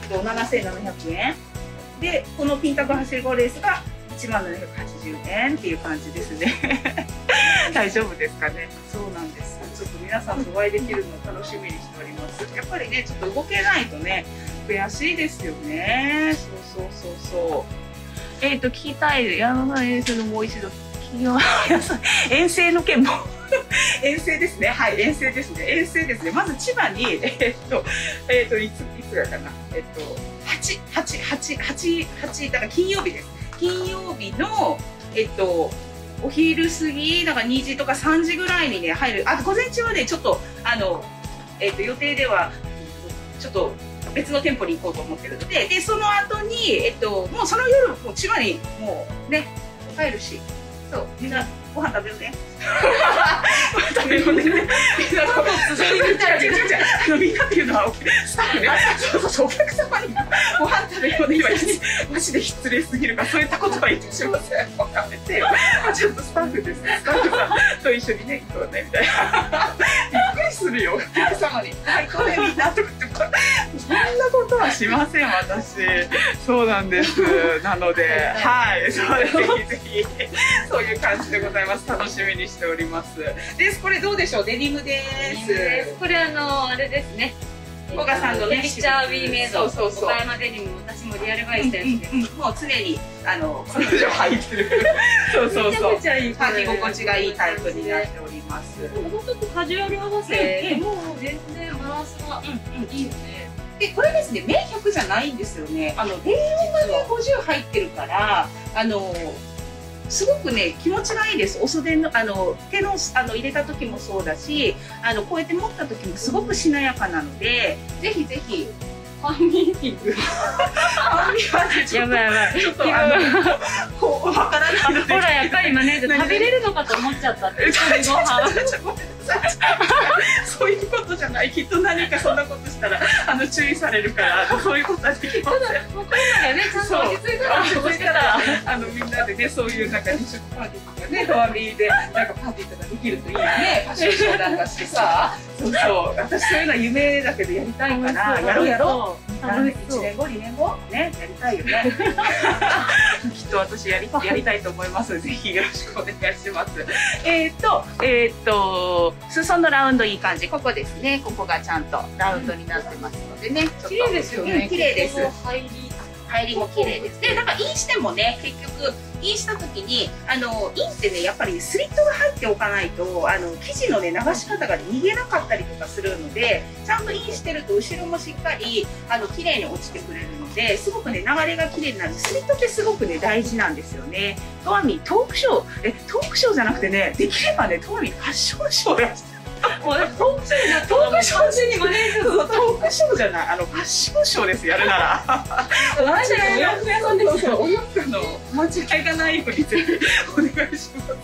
7700円で、このピンタクはしごレースが1780円っていう感じですね。大丈夫ですかね。そうなんです。ちょっと皆さんとお会いできるのを楽しみにしております。やっぱりねちょっと動けないとね悔しいですよね。そう。聞きたい矢野さん遠征のもう一度遠征の件も遠征ですね。はい、遠征ですね。まず千葉にいつだかな8だから金曜日です。金曜日のお昼過ぎだから2時とか3時ぐらいにね入る。あと午前中はねちょっと予定ではちょっと別の店舗に行こうと思ってるので、その後にもうその夜もう千葉にもうね帰るし、そうみんなご飯食べようね。食べようね。みんなっていうのはスタッフね。そうお客様にご飯食べようね。今マジで失礼すぎるからそういったことは言ってしません。やめてよ。ちょっとスタッフです。スタッフさんと一緒にね行こうねみたいな。びっくりするよ。お客様にはいこれみんなとかってそんなことはしません私。そうなんです。なのではい、ぜひそういう感じでございます。楽しみにしております。です。これどうでしょう。デニムです。 これあれですね。 古賀さんのね、 ピクチャービーメイド。 そう岡山デニム、私もリアルバイしたやつです。 もう常に彼女履いてる。そう。 めちゃくちゃいい。 履き心地がいいタイプになっております。 もうちょっとカジュアル合わせ。もう全然バランスがいいよね。 でこれですね、綿100じゃないんですよね。レイヨンがね50入ってるからすごくね気持ちがいいです。お袖の手の入れた時もそうだし、こうやって持った時もすごくしなやかなので、ぜひファンミーティング。やばい。 ちょっとこうわからないので。 ほらやっぱり今ね食べれるのかと思っちゃったって。ご飯。 そういうことじゃない。きっと何かそんなことしたら注意されるからそういうことはできません。 もうこれがねちゃんと落ち着いたらみんなでねそういうなんか2食パーティーとかねファミリーでなんかパーティーとかできるといいね。ファッションショーなんかしてさ。そう私そういうのは夢だけどやりたいからやろう。1年後2年後ねやりたいよね。きっと私やりたいと思います。ぜひよろしくお願いします。裾のラウンドいい感じ。ここですね。ここがちゃんとラウンドになってますのでね。 綺麗ですよね。 綺麗です。入りも綺麗です。でなんかインしてもね結局インした時にインってねやっぱりスリットが入っておかないと生地のね流し方が逃げなかったりとかするので、ちゃんとインしてると後ろもしっかり綺麗に落ちてくれるのので、すごくね流れが綺麗になる。スリットってすごくね大事なんですよね。とわみトークショー、トークショーじゃなくてね、できればねとわみファッションショーやって。 もうトークショーになったらもう完全にマネージャートークショーじゃない、ファッションショーです、やるなら。 マジでお洋服屋さんですよ。 お洋服の間違いがないようにぜひお願いします。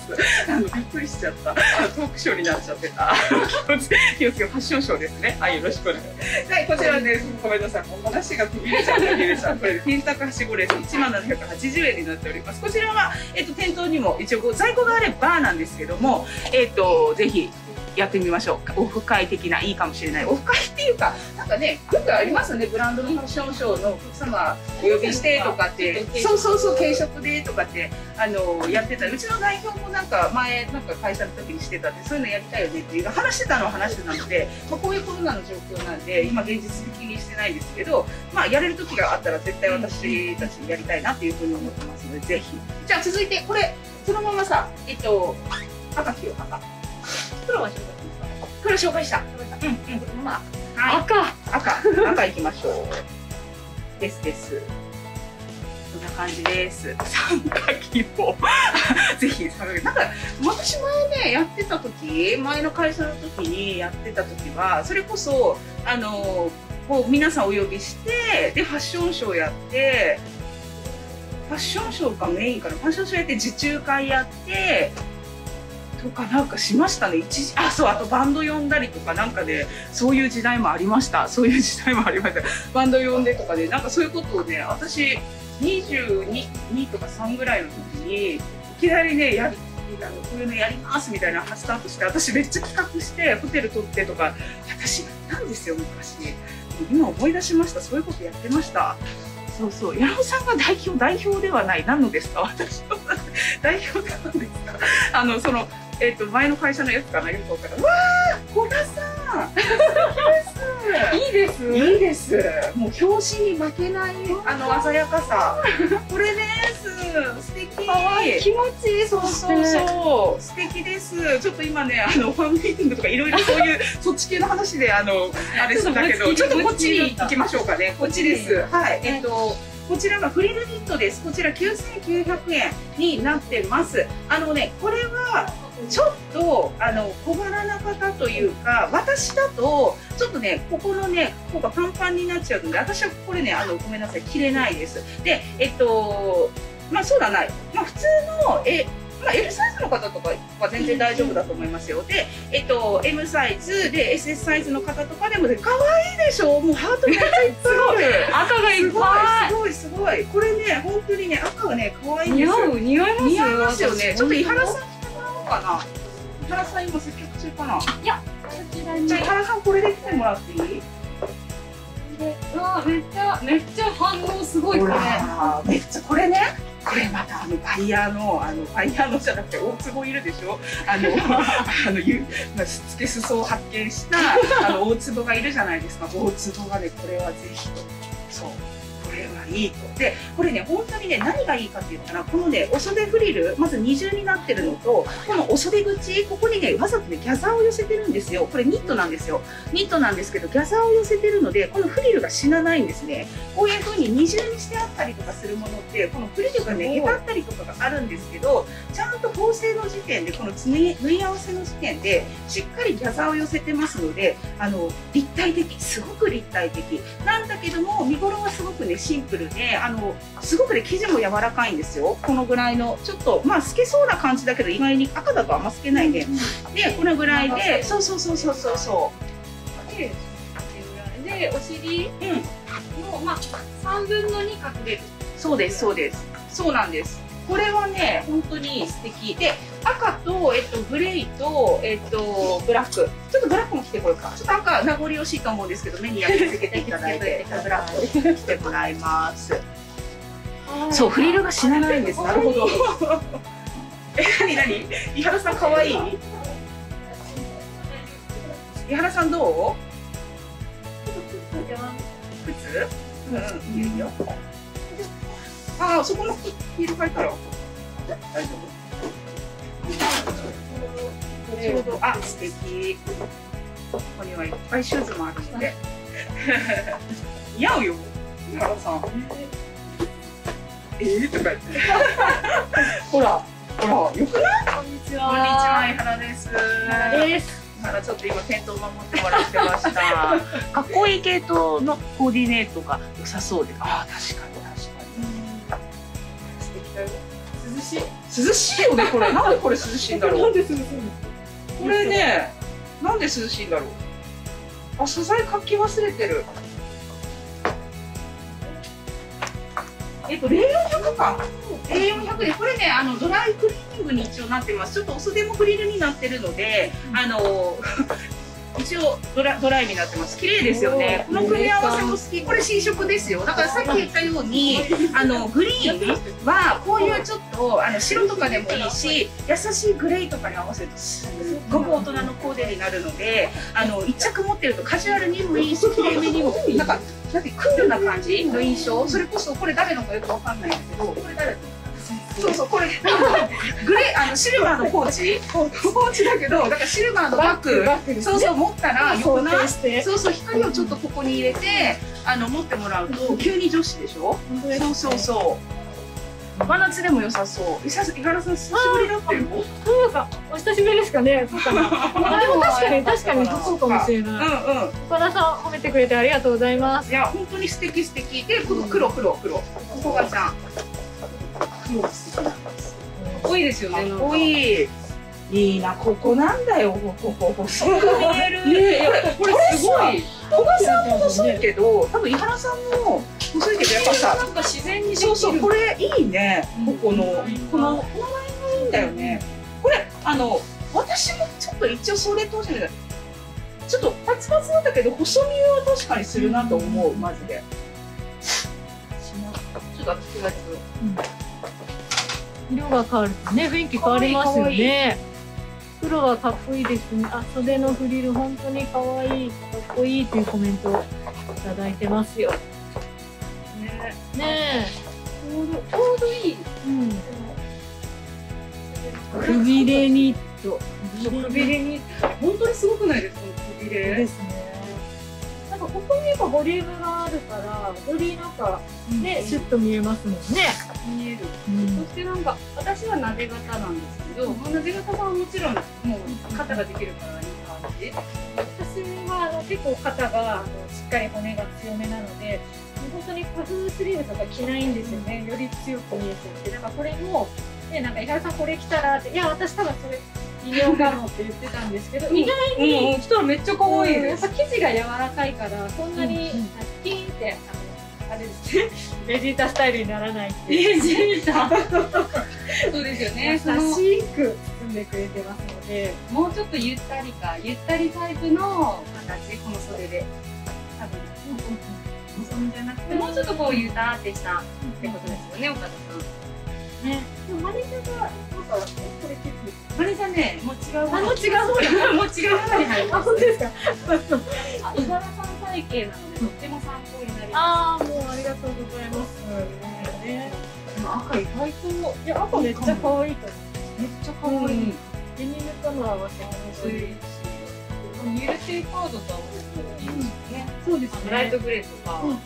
びっくりしちゃった。トークショーになっちゃってた。気をつけ、ファッションショーですね。はい、よろしくお願いします。はい、こちらです。ごめんなさい、もう話が途切れちゃったでした。これ、金沢はしごレース1780円になっております。こちらは、店頭にも一応在庫があればなんですけども、ぜひ、やってみましょう。オフ会的ないいかもしれない。オフ会っていうか、なんかね、よくありますよね。ブランドのファッションショーのお客様お呼びしてとかって、そうそうそう、軽食でとかってやってた。うちの代表もなんか前なんか会社の時にしてたんで、そういうのやりたいよねっていう話してたのは話してたので、こういうコロナの状況なんで今現実的にしてないんですけど、やれる時があったら絶対私たちやりたいなっていうふうに思ってますので、ぜひ。じゃあ続いてこれそのままさ、赤着よう、赤。 黒は紹介しますか？ 黒紹介した。赤いきましょう。です。こんな感じです。参加希望。ぜひ参加。なんか私前ねやってた時、前の会社の時にやってた時はそれこそこう皆さんお呼びしてでファッションショーやって。ファッションショーがメインからファッションショーやって受注会やってとかなんかしましたね。そう、あとバンド呼んだりとかなんかでそういう時代もありました。そういう時代もありました。バンド呼んでとかでなんかそういうことをね、私22とか3ぐらいの時にいきなりねこういうのやりますみたいなスタートして、私めっちゃ企画してホテル取ってとか私なんですよ昔。今思い出しました。そういうことやってました。そうそう、矢野さんが代表ではない。何のですか？私の代表では何ですか？前の会社のやつかな、よくわからん。わー、小田さん。いいです。いいです。もう表紙に負けない鮮やかさ。これです。素敵。 気持ちいい。 そう、素敵です。ちょっと今ね、ファンミーティングとかいろいろそういうそっち系の話であれするんだけど、ちょっとこっちに行きましょうかね。こっちです。はい。こちらがフリルニットです。こちら9900円になってます。これはちょっと小柄な方というか、私だとちょっとねここのねここがパンパンになっちゃうので、私はこれねごめんなさい、着れないです。でそうだな、普通のL サイズの方とかは全然大丈夫だと思いますよ。で、M サイズで SS サイズの方とかでもね、可愛いでしょ。もうハートがいっぱいある。 赤がいっぱい。 すごい。これね、本当にね、赤がね、可愛いんですよ。 似合いますよね。ちょっと井原さん着てもらおうかな。井原さん今接客中かな。 いや、こちらに。 じゃあ井原さんこれで来てもらっていい？ めっちゃ反応すごいこれ。 めっちゃこれね。これまたバイヤーのじゃなくて大坪いるでしょ。つけ裾を発見した大坪がいるじゃないですか。大坪がね、これはぜひと。そう。これはいいと。で、これね、本当にね、何がいいかって言ったら、このね、お袖フリル、まず二重になってるのと、このお袖口、ここにね、わざとね、ギャザーを寄せてるんですよ。これニットなんですよ。ニットなんですけど、ギャザーを寄せてるので、このフリルが死なないんですね。こういう風に二重にしてあったりとかするものって、このフリルがね、へたったりとかがあるんですけど、ちゃんと縫製の時点で、この縫い合わせの時点で、しっかりギャザーを寄せてますので、立体的、すごく立体的。なんだけども、見頃はすごくね、シンプルで、すごくね、生地も柔らかいんですよ。このぐらいの、ちょっと、透けそうな感じだけど、意外に赤だとあんま透けないね。で、このぐらいで、そう。 で、お尻の、3分の2隠れる。 そうです。そうなんです。これはね、本当に素敵で、赤と、グレーと、ブラック。ちょっとブラックも着てこようか。ちょっと赤、名残惜しいと思うんですけど、目に焼き付けていただいて、ブラック着てもらいます。そう、フリルが死なないんです。なるほど。何井原さん可愛い？井原さんどう？靴？いいよ。そこのヒール履いたら大丈夫？ちょうど、素敵。ここにはいっぱいシューズもあるので。似合うよ。 井原さん。とか言って。ほら、ほら、よくない？ こんにちこんにちは、井原です。 井原です。 井原ちょっと今店頭守ってもらってました。かっこいい系統のコーディネートが良さそうで、ああ、確かに確かに。素敵だよ。涼しい。涼しいよね、これ。なんでこれ涼しいんだろう。 なんで涼しいの？ これね、なんで涼しいんだろう。あ、素材書き忘れてる。A400か。A400で、これね、ドライクリーニングに一応なってます。ちょっとお袖もフリルになってるので、一応ドライになってます。綺麗ですよね。この組み合わせも好き。これ新色ですよ。だからさっき言ったように、グリーンはこういうちょっと白とかでもいいし、優しいグレーとかに合わせるとすっごく大人のコーデになるので、一着持ってるとカジュアルにもいいし、綺麗めにもなんかだってクールな感じの印象。それこそこれ誰のかよくわかんないんだけど、これ誰の？そうそう、これグレーシルバーのポーチだけど、だからシルバーのバッグ、そうそう持ったらよくない？そうそう、光をちょっとここに入れて持ってもらうと急に女子でしょ。そうそうそう。真夏でも良さそう。井原さん久しぶりだったよ。 そうか、お久しぶりですかね。そうかな。でも確かにそうかもしれない。岡田さん褒めてくれてありがとうございます。 いや本当に素敵素敵で、この黒。ここがちゃん。多いですよね。多い。いいな、ここなんだよ。ここ細く見える。これすごい。古賀さんも細いけど、多分井原さんも細いけど、やっぱさ、 なんか自然にそうそう、これいいね。このラインがいいんだよね。これ私もちょっと一応それ通してる。ちょっとパツパツなんだけど、細見は確かにするなと思う、マジで。ちょっと私が色が変わるとね、雰囲気変わりますよね。黒はかっこいいですね。あ、袖のフリル本当に可愛い、かっこいいというコメントをいただいてますよ。ねえ。ちょうどいい。くびれニット。 くびれニット。本当にすごくないですか、くびれ。 ですね。なんかここにやっぱボリュームがあるから、よりなんかね、シュッと見えますもんね。 見える。そしてなんか私はなで型なんですけど、なで型はもちろんもう肩ができるからいい感じ。 私は結構肩がしっかり骨が強めなので、本当にパフスリーブとか着ないんですよね。より強く見えちゃって、なんかこれもね、なんか井原さんこれ着たらって、いや私多分それ微妙かもって言ってたんですけど、意外に着たらめっちゃ可愛いです。 やっぱ生地が柔らかいからそんなにピーンってあれですね、ベジータスタイルにならないっていう。 ベジータそうですよね。 優しく包んでくれてますので、 もうちょっとゆったりタイプの形、この袖で多分細身じゃなくて、もうちょっとこうゆたってしたってことですよね、岡田さん。 ね、でもマネージャーがなんかこれ結構マネージャーね、もう違う方。 もう違う方に入ります。あ、本当ですか。 井原さん体型なのでとっても参考になります。 ああ、もうありがとうございます。ね、 赤意外と、 いや赤めっちゃ可愛いと思う。 めっちゃ可愛い。 デニムとの合わせもいいし、ユルテイカードと合わせてもいいですね。 そうですね。 ライトグレーとか。可愛い。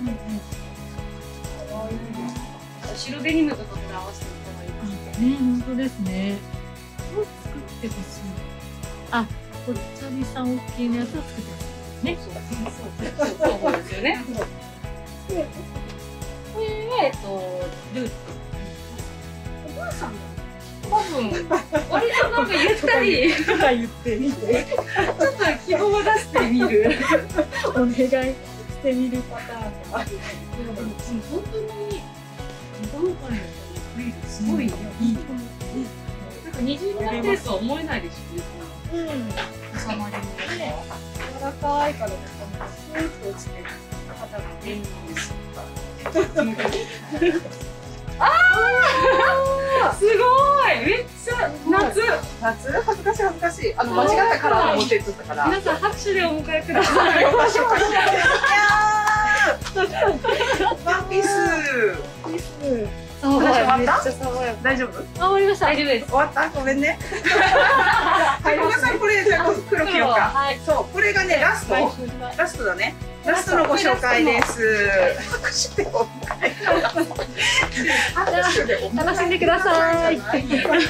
白デニムとかこれ合わせても可愛いですね。 本当ですね。を作ってほしい。あ、ぽっちゃりさん OK のやつを作ってほしいね。 そうですよね。これはルーツ。おばあさんだ。多分割となんかゆったりとか言ってみて。 ちょっと希望を出してみる。 お願いしてみるパターンが。 でも本当に今回のフリーすごいね。なんか二重になってるとは思えないでしょ。収まりもね、 柔らかいからスーッと落ちて肩が元気です。 ああ、すごい、めっちゃ夏恥ずかしい。間違ったカラーの持ってったから。 皆さん拍手でお迎えください。 ワンピース。 爽やか。めっちゃ話終わった爽やか。 大丈夫？ あ、終わりました。大丈夫です。 終わった？ごめんね。はい、皆さんこれじゃあ黒着ようか。 はい。 そう、これがねラスト。ラストだね。ラストのご紹介です。拍手でお迎え。拍手でお迎え。 楽しんでください。みんな拍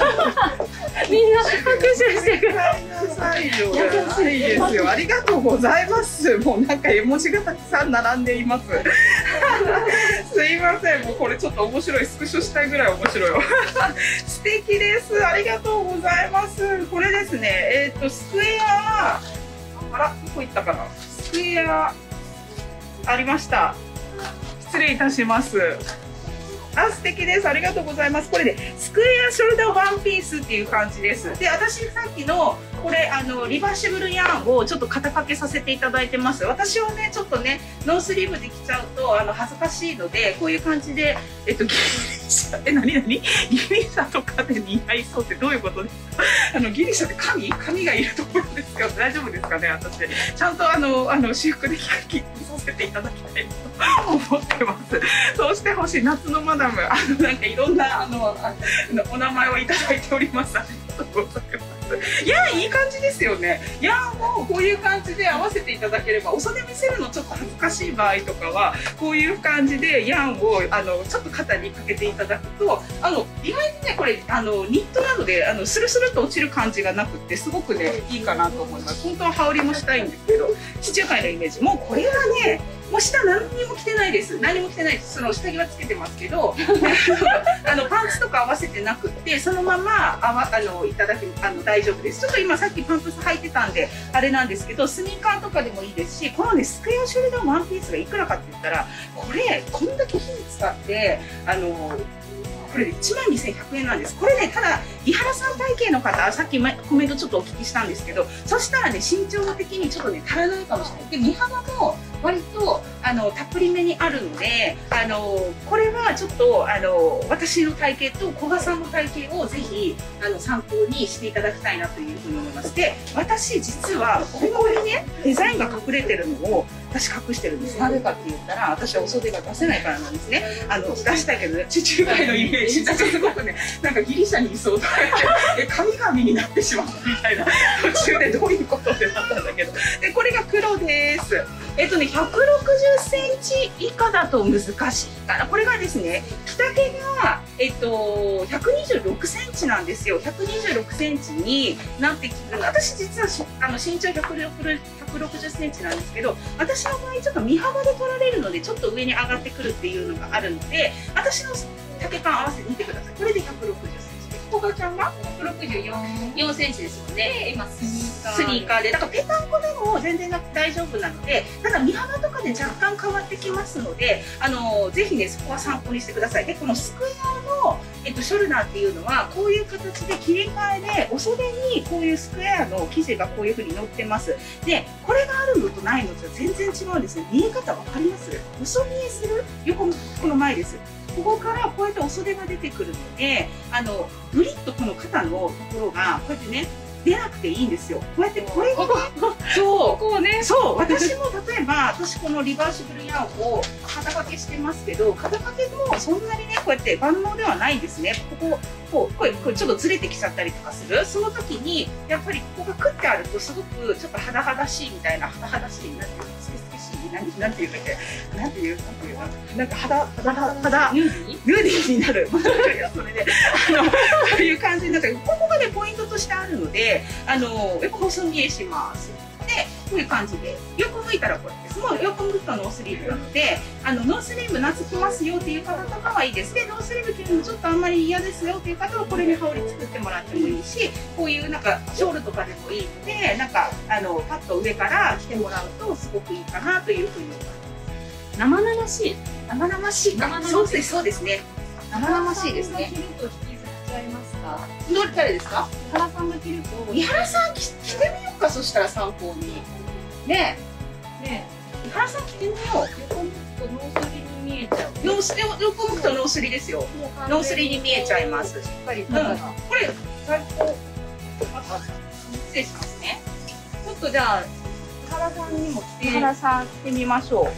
手してください。 優しいですよ。ありがとうございます。もうなんか絵文字がたくさん並んでいます。すいません。もうこれちょっと面白い。スクショしたいぐらい面白いわ。素敵です。ありがとうございます。これですね。スクエア。あら、どこ行ったかな。スクエア。ありました。失礼いたします。あ、素敵です。ありがとうございます。これでスクエアショルダーワンピースっていう感じです。で、私さっきのこれリバーシブルヤーンをちょっと肩掛けさせていただいてます。私はねちょっとねノースリーブで着ちゃうと恥ずかしいのでこういう感じでギリシャ何ギリシャとかで似合いそうってどういうことですか？ギリシャって神がいるところですか？大丈夫ですかね？私ちゃんと私服で着させていただきたいと思ってます。そうしてほしい。夏のマダムなんかいろんなお名前をいただいております。ありがとうございます。ヤンいい感じですよね。ヤンをこういう感じで合わせていただければ、お袖見せるのちょっと恥ずかしい場合とかはこういう感じでヤンをちょっと肩にかけていただくと意外にねこれニットなのでスルスルと落ちる感じがなくってすごくねいいかなと思います。本当は羽織もしたいんですけど地中海のイメージ。もうこれはねもう下何にも着てないです。何も着てないです。その下着はつけてますけどパンツとか合わせてなくってそのままいただき大丈夫です。ちょっと今さっきパンプス履いてたんであれなんですけどスニーカーとかでもいいですし、このねスクエアショルダーワンピースがいくらかって言ったらこんだけ金使ってこれで12,100円なんです。これねただ井原さん体型の方さっきコメントちょっとお聞きしたんですけど、そしたらね身長的にちょっとね足らないかもしれない。で身幅も割とたっぷりめにあるのでこれはちょっと私の体型と古賀さんの体型をぜひ参考にしていただきたいなというふうに思います。で私実はここにねデザインが隠れてるのを私隠してるんです。なぜかって言ったら私はお袖が出せないからなんですね。出したいけどね地中海のイメージすごくねなんかギリシャにいそうとか言って神々になってしまったみたいな途中でどういうことってなったんだけど、でこれが黒です。160センチ以下だと難しいから、これがですね着丈が126センチなんですよ。126センチになってきてる。私実は身長160センチなんですけど、私の場合ちょっと身幅で取られるのでちょっと上に上がってくるっていうのがあるので、私の丈感合わせてみてください。これで160センチです。小川ちゃんが164センチですよね。今スニーカーでだからペタンコでも全然大丈夫なので、ただ身幅とかで若干変わってきますのでぜひねそこは参考にしてください。でこのスクエアのショルダーっていうのはこういう形で切り替えでお袖にこういうスクエアの生地がこういう風に乗ってます。でこれがあるのとないのと全然違うんですね。見え方わかります？細見えする横この前です。ここからこうやってお袖が出てくるのでグリッとこの肩のところがこうやってね出なくていいんですよ。こうやってこれがそうこうね、そう私も例えば私このリバーシブルヤーンを肩掛けしてますけど、肩掛けもそんなにねこうやって万能ではないんですね。これちょっとずれてきちゃったりとかする。その時にやっぱりここがクッてあるとすごくちょっと肌肌しいみたいな、肌肌しいなんていうのスケスケしいなんていうかなんていうなんか肌ヌーディーになるそれでそういう感じになってここがねポイントとしてあるのでやっぱ細見えします。でこういう感じで横向いたらこれです。もう横向くとノースリーブなのでノースリーブ夏着ますよっていう方とかはいいです。でノースリーブ着るのちょっとあんまり嫌ですよっていう方はこれに羽織作ってもらってもいいし、こういうなんかショールとかでもいいのでなんかパッと上から着てもらうとすごくいいかなというふうに思います。生々しいか。そうですね。生々しいですね。誰ですか？井原さんが着ると。井原さん着てみようか。そしたら参考に。ねえ。井原さん着てみよう。横向くとノースリに見えちゃう。横向くとノースリですよ。ノースリに見えちゃいます。しっかり。これ最高。失礼しますね。ちょっとじゃあ井原さんにも井原さん着てみましょう。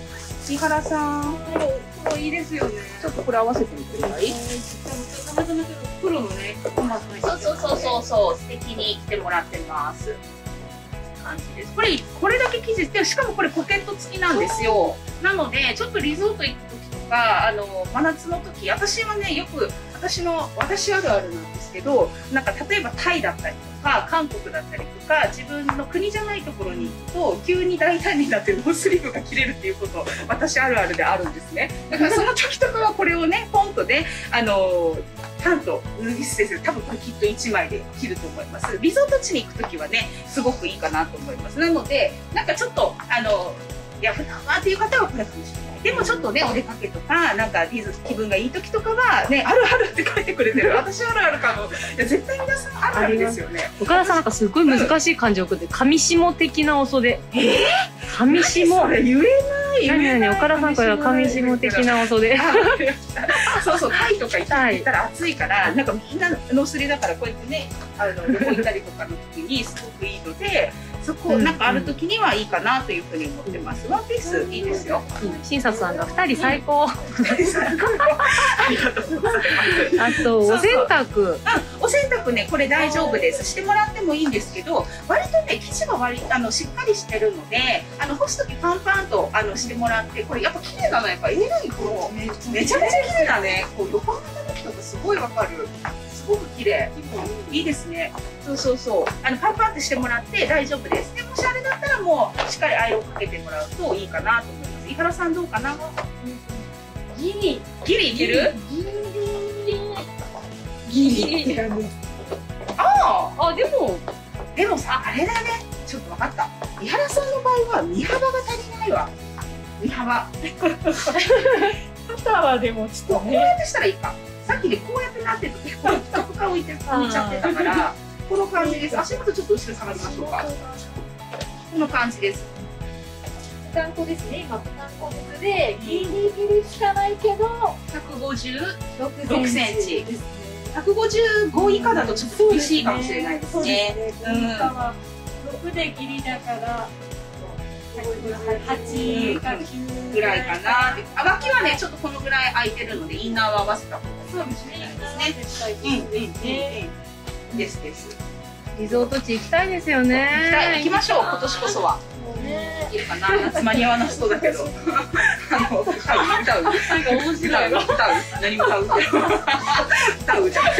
井原さん、 黒いいですよね。 ちょっとこれ合わせてみてください。 たまたま黒のね、トマトそう、素敵に着てもらってます。感じです。これだけ生地で、しかもこれポケット付きなんですよ。なのでちょっとリゾート行く時とか、真夏の時、私はね、よく私あるあるなんですけど、なんか例えばタイだったりとか韓国だったりとか、自分の国じゃないところに行くと急に大胆になってノースリーブが着れるっていうこと、私あるあるであるんですね。だからその時とかはこれをね、ポンとね、パンと脱ぎ捨てず、多分これきっと1枚で着ると思います。リゾート地に行く時はね、すごくいいかなと思います。なので、なんかちょっといや普段はっていう方はこれかもしれない。でもちょっとね、お出かけとか、なんか気分がいい時とかはね、あるあるって書いてくれてる。私あるあるかも。いや絶対皆さんあるあるですよね。 岡田さんなんかすごい難しい漢字を送って、上下的なお袖。上下。 それ言えない。 何岡田さんこれは上下的なお袖。 そう、タイとか行ったら暑いから、なんかみんなノースリだから、こうやってね、旅行行ったりとかの時にすごくいいので、そこなんかある時にはいいかなというふうに思ってます。ワンピースいいですよ。 審査さんが2人最高。 ありがとうございます。 あとお洗濯。 お洗濯ね、これ大丈夫です。してもらってもいいんですけど、割とね、生地がしっかりしてるので、干す時パンパンとしてもらって、これやっぱ綺麗だな。やっぱ A ラインこうめちゃめちゃ綺麗だね。こう横浜の時とかすごいわかる。すごく綺麗。いいですね。そうパンパンってしてもらって大丈夫です。でもしあれだったらもうしっかりアイロンかけてもらうといいかなと思います。井原さんどうかな？ ギリいける？ ギリ。 でもさ、あれだね。ちょっと分かった。井原さんの場合は身幅が足りないわ。身幅。 肩はでもちょっとこうやってしたらいいか。さっきでこうやってなってると結構ピカピカ浮いちゃってたから、この感じです。足元ちょっと後ろ下がりましょうか。この感じです。 ぺたんこですね。今ぺたんこですでギリギリしかないけど 156センチ。155以下だとちょっと厳しいかもしれないですね。 6でギリだから8か9 ぐらいかな。脇はね、ちょっとこのぐらい空いてるのでインナーを合わせた方がいいかもしれないですね。です。 リゾート地行きたいですよね。 行きましょう。今年こそは。いけるかな。夏間に合わなそうだけど。歌う。なんか面白い。何も歌う。歌うじゃん。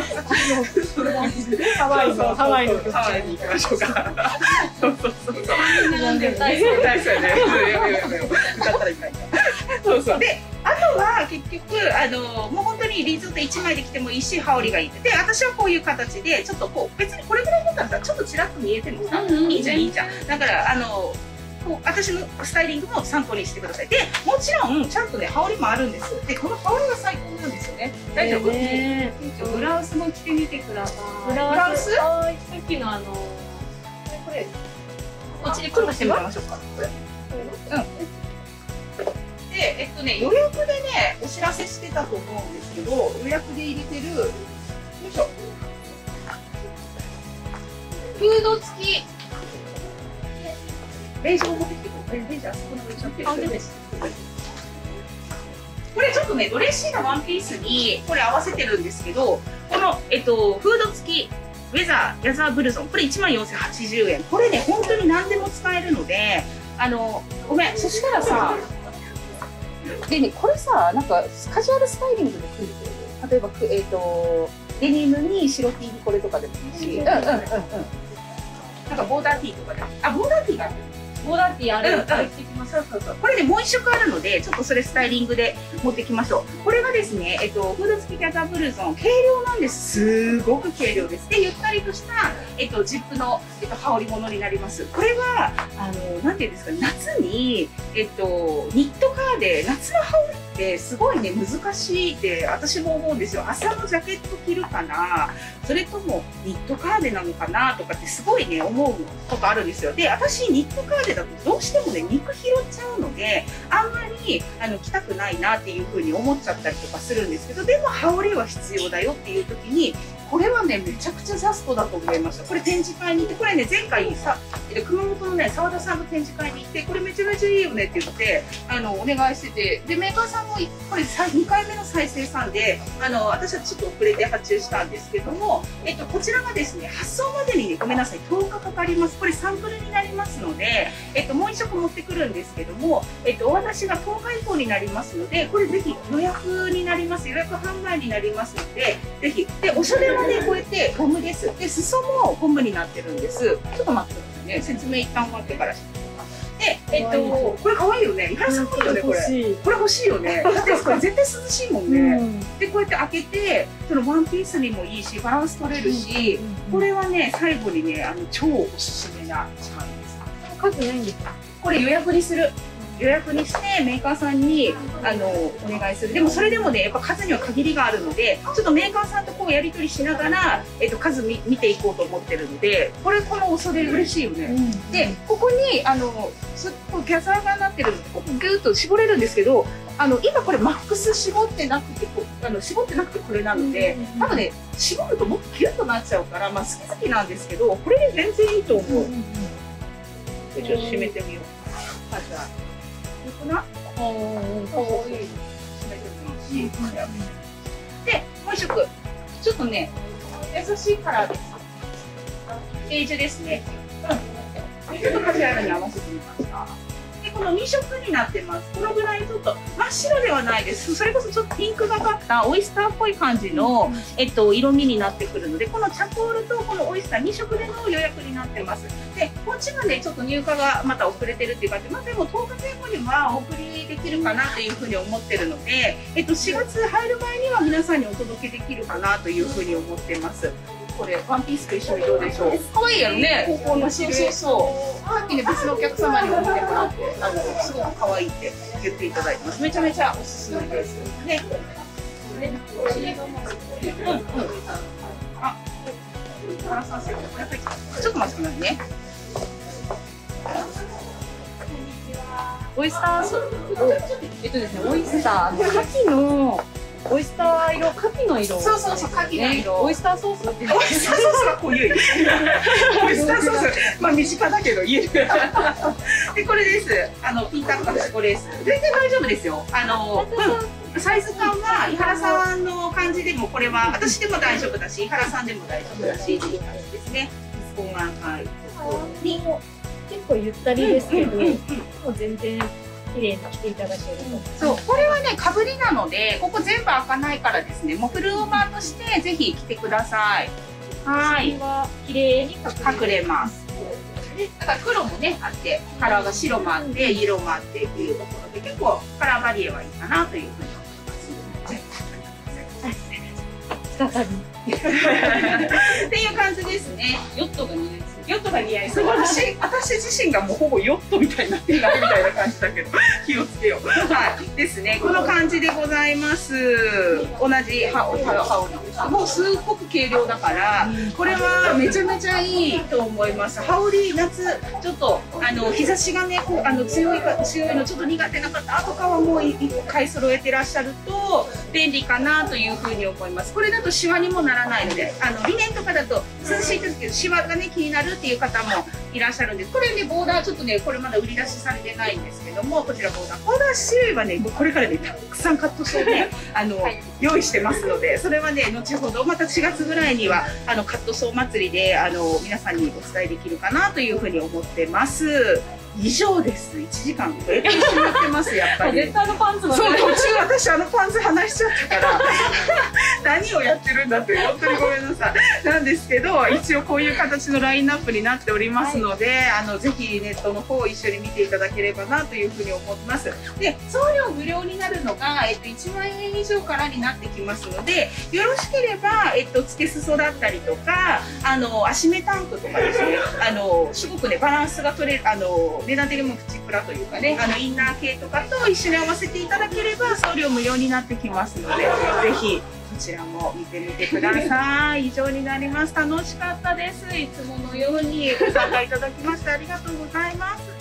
ハワイに行きましょうか。そう。大丈夫ね。やめよう。歌ったらいかんか。そう。で、あとは結局もう本当にリゾート1枚で着てもいいし、羽織がいい。で、私はこういう形でちょっとこう別にこれぐらいだったらちょっとちらっと見えてもさ、いいじゃん。だからこう私のスタイリングも参考にしてください。で、もちろんちゃんとね羽織もあるんです。で、この羽織が最高なんですよね。大丈夫？ ブラウスも着てみてください。 ブラウス？ さっきのこれこっちでクロスしてもらいましょうか。で、予約でね、お知らせしてたと思うんですけど、予約で入れてる、よいしょ。フード付き。ベージュを持ってきてくれる。ベージュあそこに置いちゃってる。これちょっとね、ドレッシーなワンピースに、これ合わせてるんですけど、この、フード付き。ウェザー、ヤザーブルゾン。これ14,080円。これね、本当に何でも使えるので、ごめん、そしたらさ、でね、これさ、なんかカジュアルスタイリングで組んでくれる。例えば、デニムに白 T にこれとかでもいいし、なんかボーダー T とかで、ボーダー T がある。 ボーダーティーある。 そう。これでもう一色あるので、ちょっとそれスタイリングで持ってきましょう。これがですね、フード付きギャザーブルゾン、軽量なんです。すごく軽量です。で、ゆったりとした、ジップの、羽織物になります。これは、なんていうんですか、夏に、ニットカーで、夏の羽織ってすごいね、難しいって私も思うんですよ。朝のジャケット着るかな、それともニットカーデなのかなとかってすごいね、思うことあるんですよ。で、私、ニットカーデだとどうしてもね、肉拾っちゃうので、あんまり着たくないなっていうふうに思っちゃったりとかするんですけど、でも羽織は必要だよっていう時に、 これはね、めちゃくちゃジャストだと思いました。これ展示会に行って、これね、前回さ、熊本のね、澤田さんの展示会に行って、これめちゃめちゃいいよねって言って、お願いしてて、で、メーカーさんも、これ2回目の再生産で、私はちょっと遅れて発注したんですけども、こちらがですね、発送までにね、ごめんなさい、10日かかります。これサンプルになりますので、もう1色持ってくるんですけども、お渡しが10日以降になりますので、これぜひ予約になります。予約販売になりますので、ぜひ。で、お袖はね、こうやってゴムです。で、裾もゴムになってるんです。ちょっと待ってくださいね。説明一旦終わってからしてください。で、これ可愛いよね。井原さんもいいよね、これ。これ欲しいよね。だってこれ絶対涼しいもんね。で、こうやって開けて、そのワンピースにもいいし、バランス取れるし、これはね、最後にね、超おすすめな一枚です。 数ないんですか？ これ予約にする。予約にしてメーカーさんにお願いする。でもそれでもね、やっぱ数には限りがあるので、ちょっとメーカーさんとこうやり取りしながら、数見ていこうと思ってるので、このお袖嬉しいよね。で、ここにギャザーがなってるので、ここギュッと絞れるんですけど、今これマックス絞ってなくてこれなので、多分ね、絞るともっとギュッとなっちゃうから、まあ好き好きなんですけど、これで全然いいと思う。ちょっと締めてみよう。じゃあ。かな？かわいい。で、もう一色。ちょっとね、優しいカラーです。ベージュですね。ちょっとカジュアルに合わせてみました。で、この2色になってます。このぐらいちょっと真っ白ではないです。それこそちょっとピンクがかったオイスターっぽい感じの、色味になってくるので、このチャコールとこのオイスター2色での予約になってます。で、こっちがね、ちょっと入荷がまた遅れてるっていう感じで、まあでも10日前後にはお送りできるかなというふうに思ってるので、4月入る前には皆さんにお届けできるかなというふうに思ってます。これワンピースと一緒にどうでしょう。可愛いやろね。高校のシルエット。さっきね別のお客様にも見てもらってすごく可愛いって言っていただいてます。めちゃめちゃおすすめです。ね。あ、原さんちょっと待ってくださいね。 オイスターですね、オイスター牡蠣のオイスター色、牡蠣の色。 そうそうそう、牡蠣の色。 オイスターソースってオイスターソースが濃い。オイスターソース、まあ身近だけど言える。で、これです。ピンタッカシコレース。全然大丈夫ですよ。サイズ感は井原さんの感じでも、これは私でも大丈夫だし、井原さんでも大丈夫だし、っていう感じですね。はい。 結構ゆったりですけど、もう全然綺麗に着ていただけると。 そう、これはね、かぶりなので、ここ全部開かないからですね、もうフルオーバーとしてぜひ着てください。はい。 綺麗に隠れます。だから黒もね、あって、カラーが白もあって、色もあってっていうところで、結構カラーバリエはいいかなというふうに思います。 再び。 っていう感じですね。 ヨットが似合いそう。 ヨットが似合いそう。私自身がもうほぼヨットみたいになってないみたいな感じだけど、気をつけよう。はい。ですね。この感じでございます。同じ羽織です。もうすっごく軽量だから、これはめちゃめちゃいいと思います。羽織、夏、ちょっと、日差しがね、こう、強いのちょっと苦手な方とかはもう一回揃えてらっしゃると、便利かなというふうに思います。これだとシワにもならないので、リネンとかだと涼しいですけど、シワがね、気になるっていう方もいらっしゃるんです。これね、ボーダーちょっとね、これまだ売り出しされてないんですけども、こちらボーダー種類はね、これからね、たくさんカットソーね、用意してますので、それはね、後ほどまた4月ぐらいにはカットソー祭りで皆さんにお伝えできるかなというふうに思ってます。以上です。1時間超えてしまってます。やっぱり。 絶対パンツも。 そう、途中私パンツ離しちゃったから。何をやってるんだって、本当にごめんなさい。なんですけど、一応こういう形のラインナップになっておりますので、ぜひネットの方を一緒に見ていただければなというふうに思ってます。で、送料無料になるのが、1万円以上からになってきますので、よろしければ、付け裾だったりとか、足目タンクとかですね、すごくね、バランスが取れる、値段的にもプチプラというかね、インナー系とかと一緒に合わせていただければ送料無料になってきますので、ぜひこちらも見てみてください。以上になります。楽しかったです。いつものようにご参加いただきましてありがとうございます。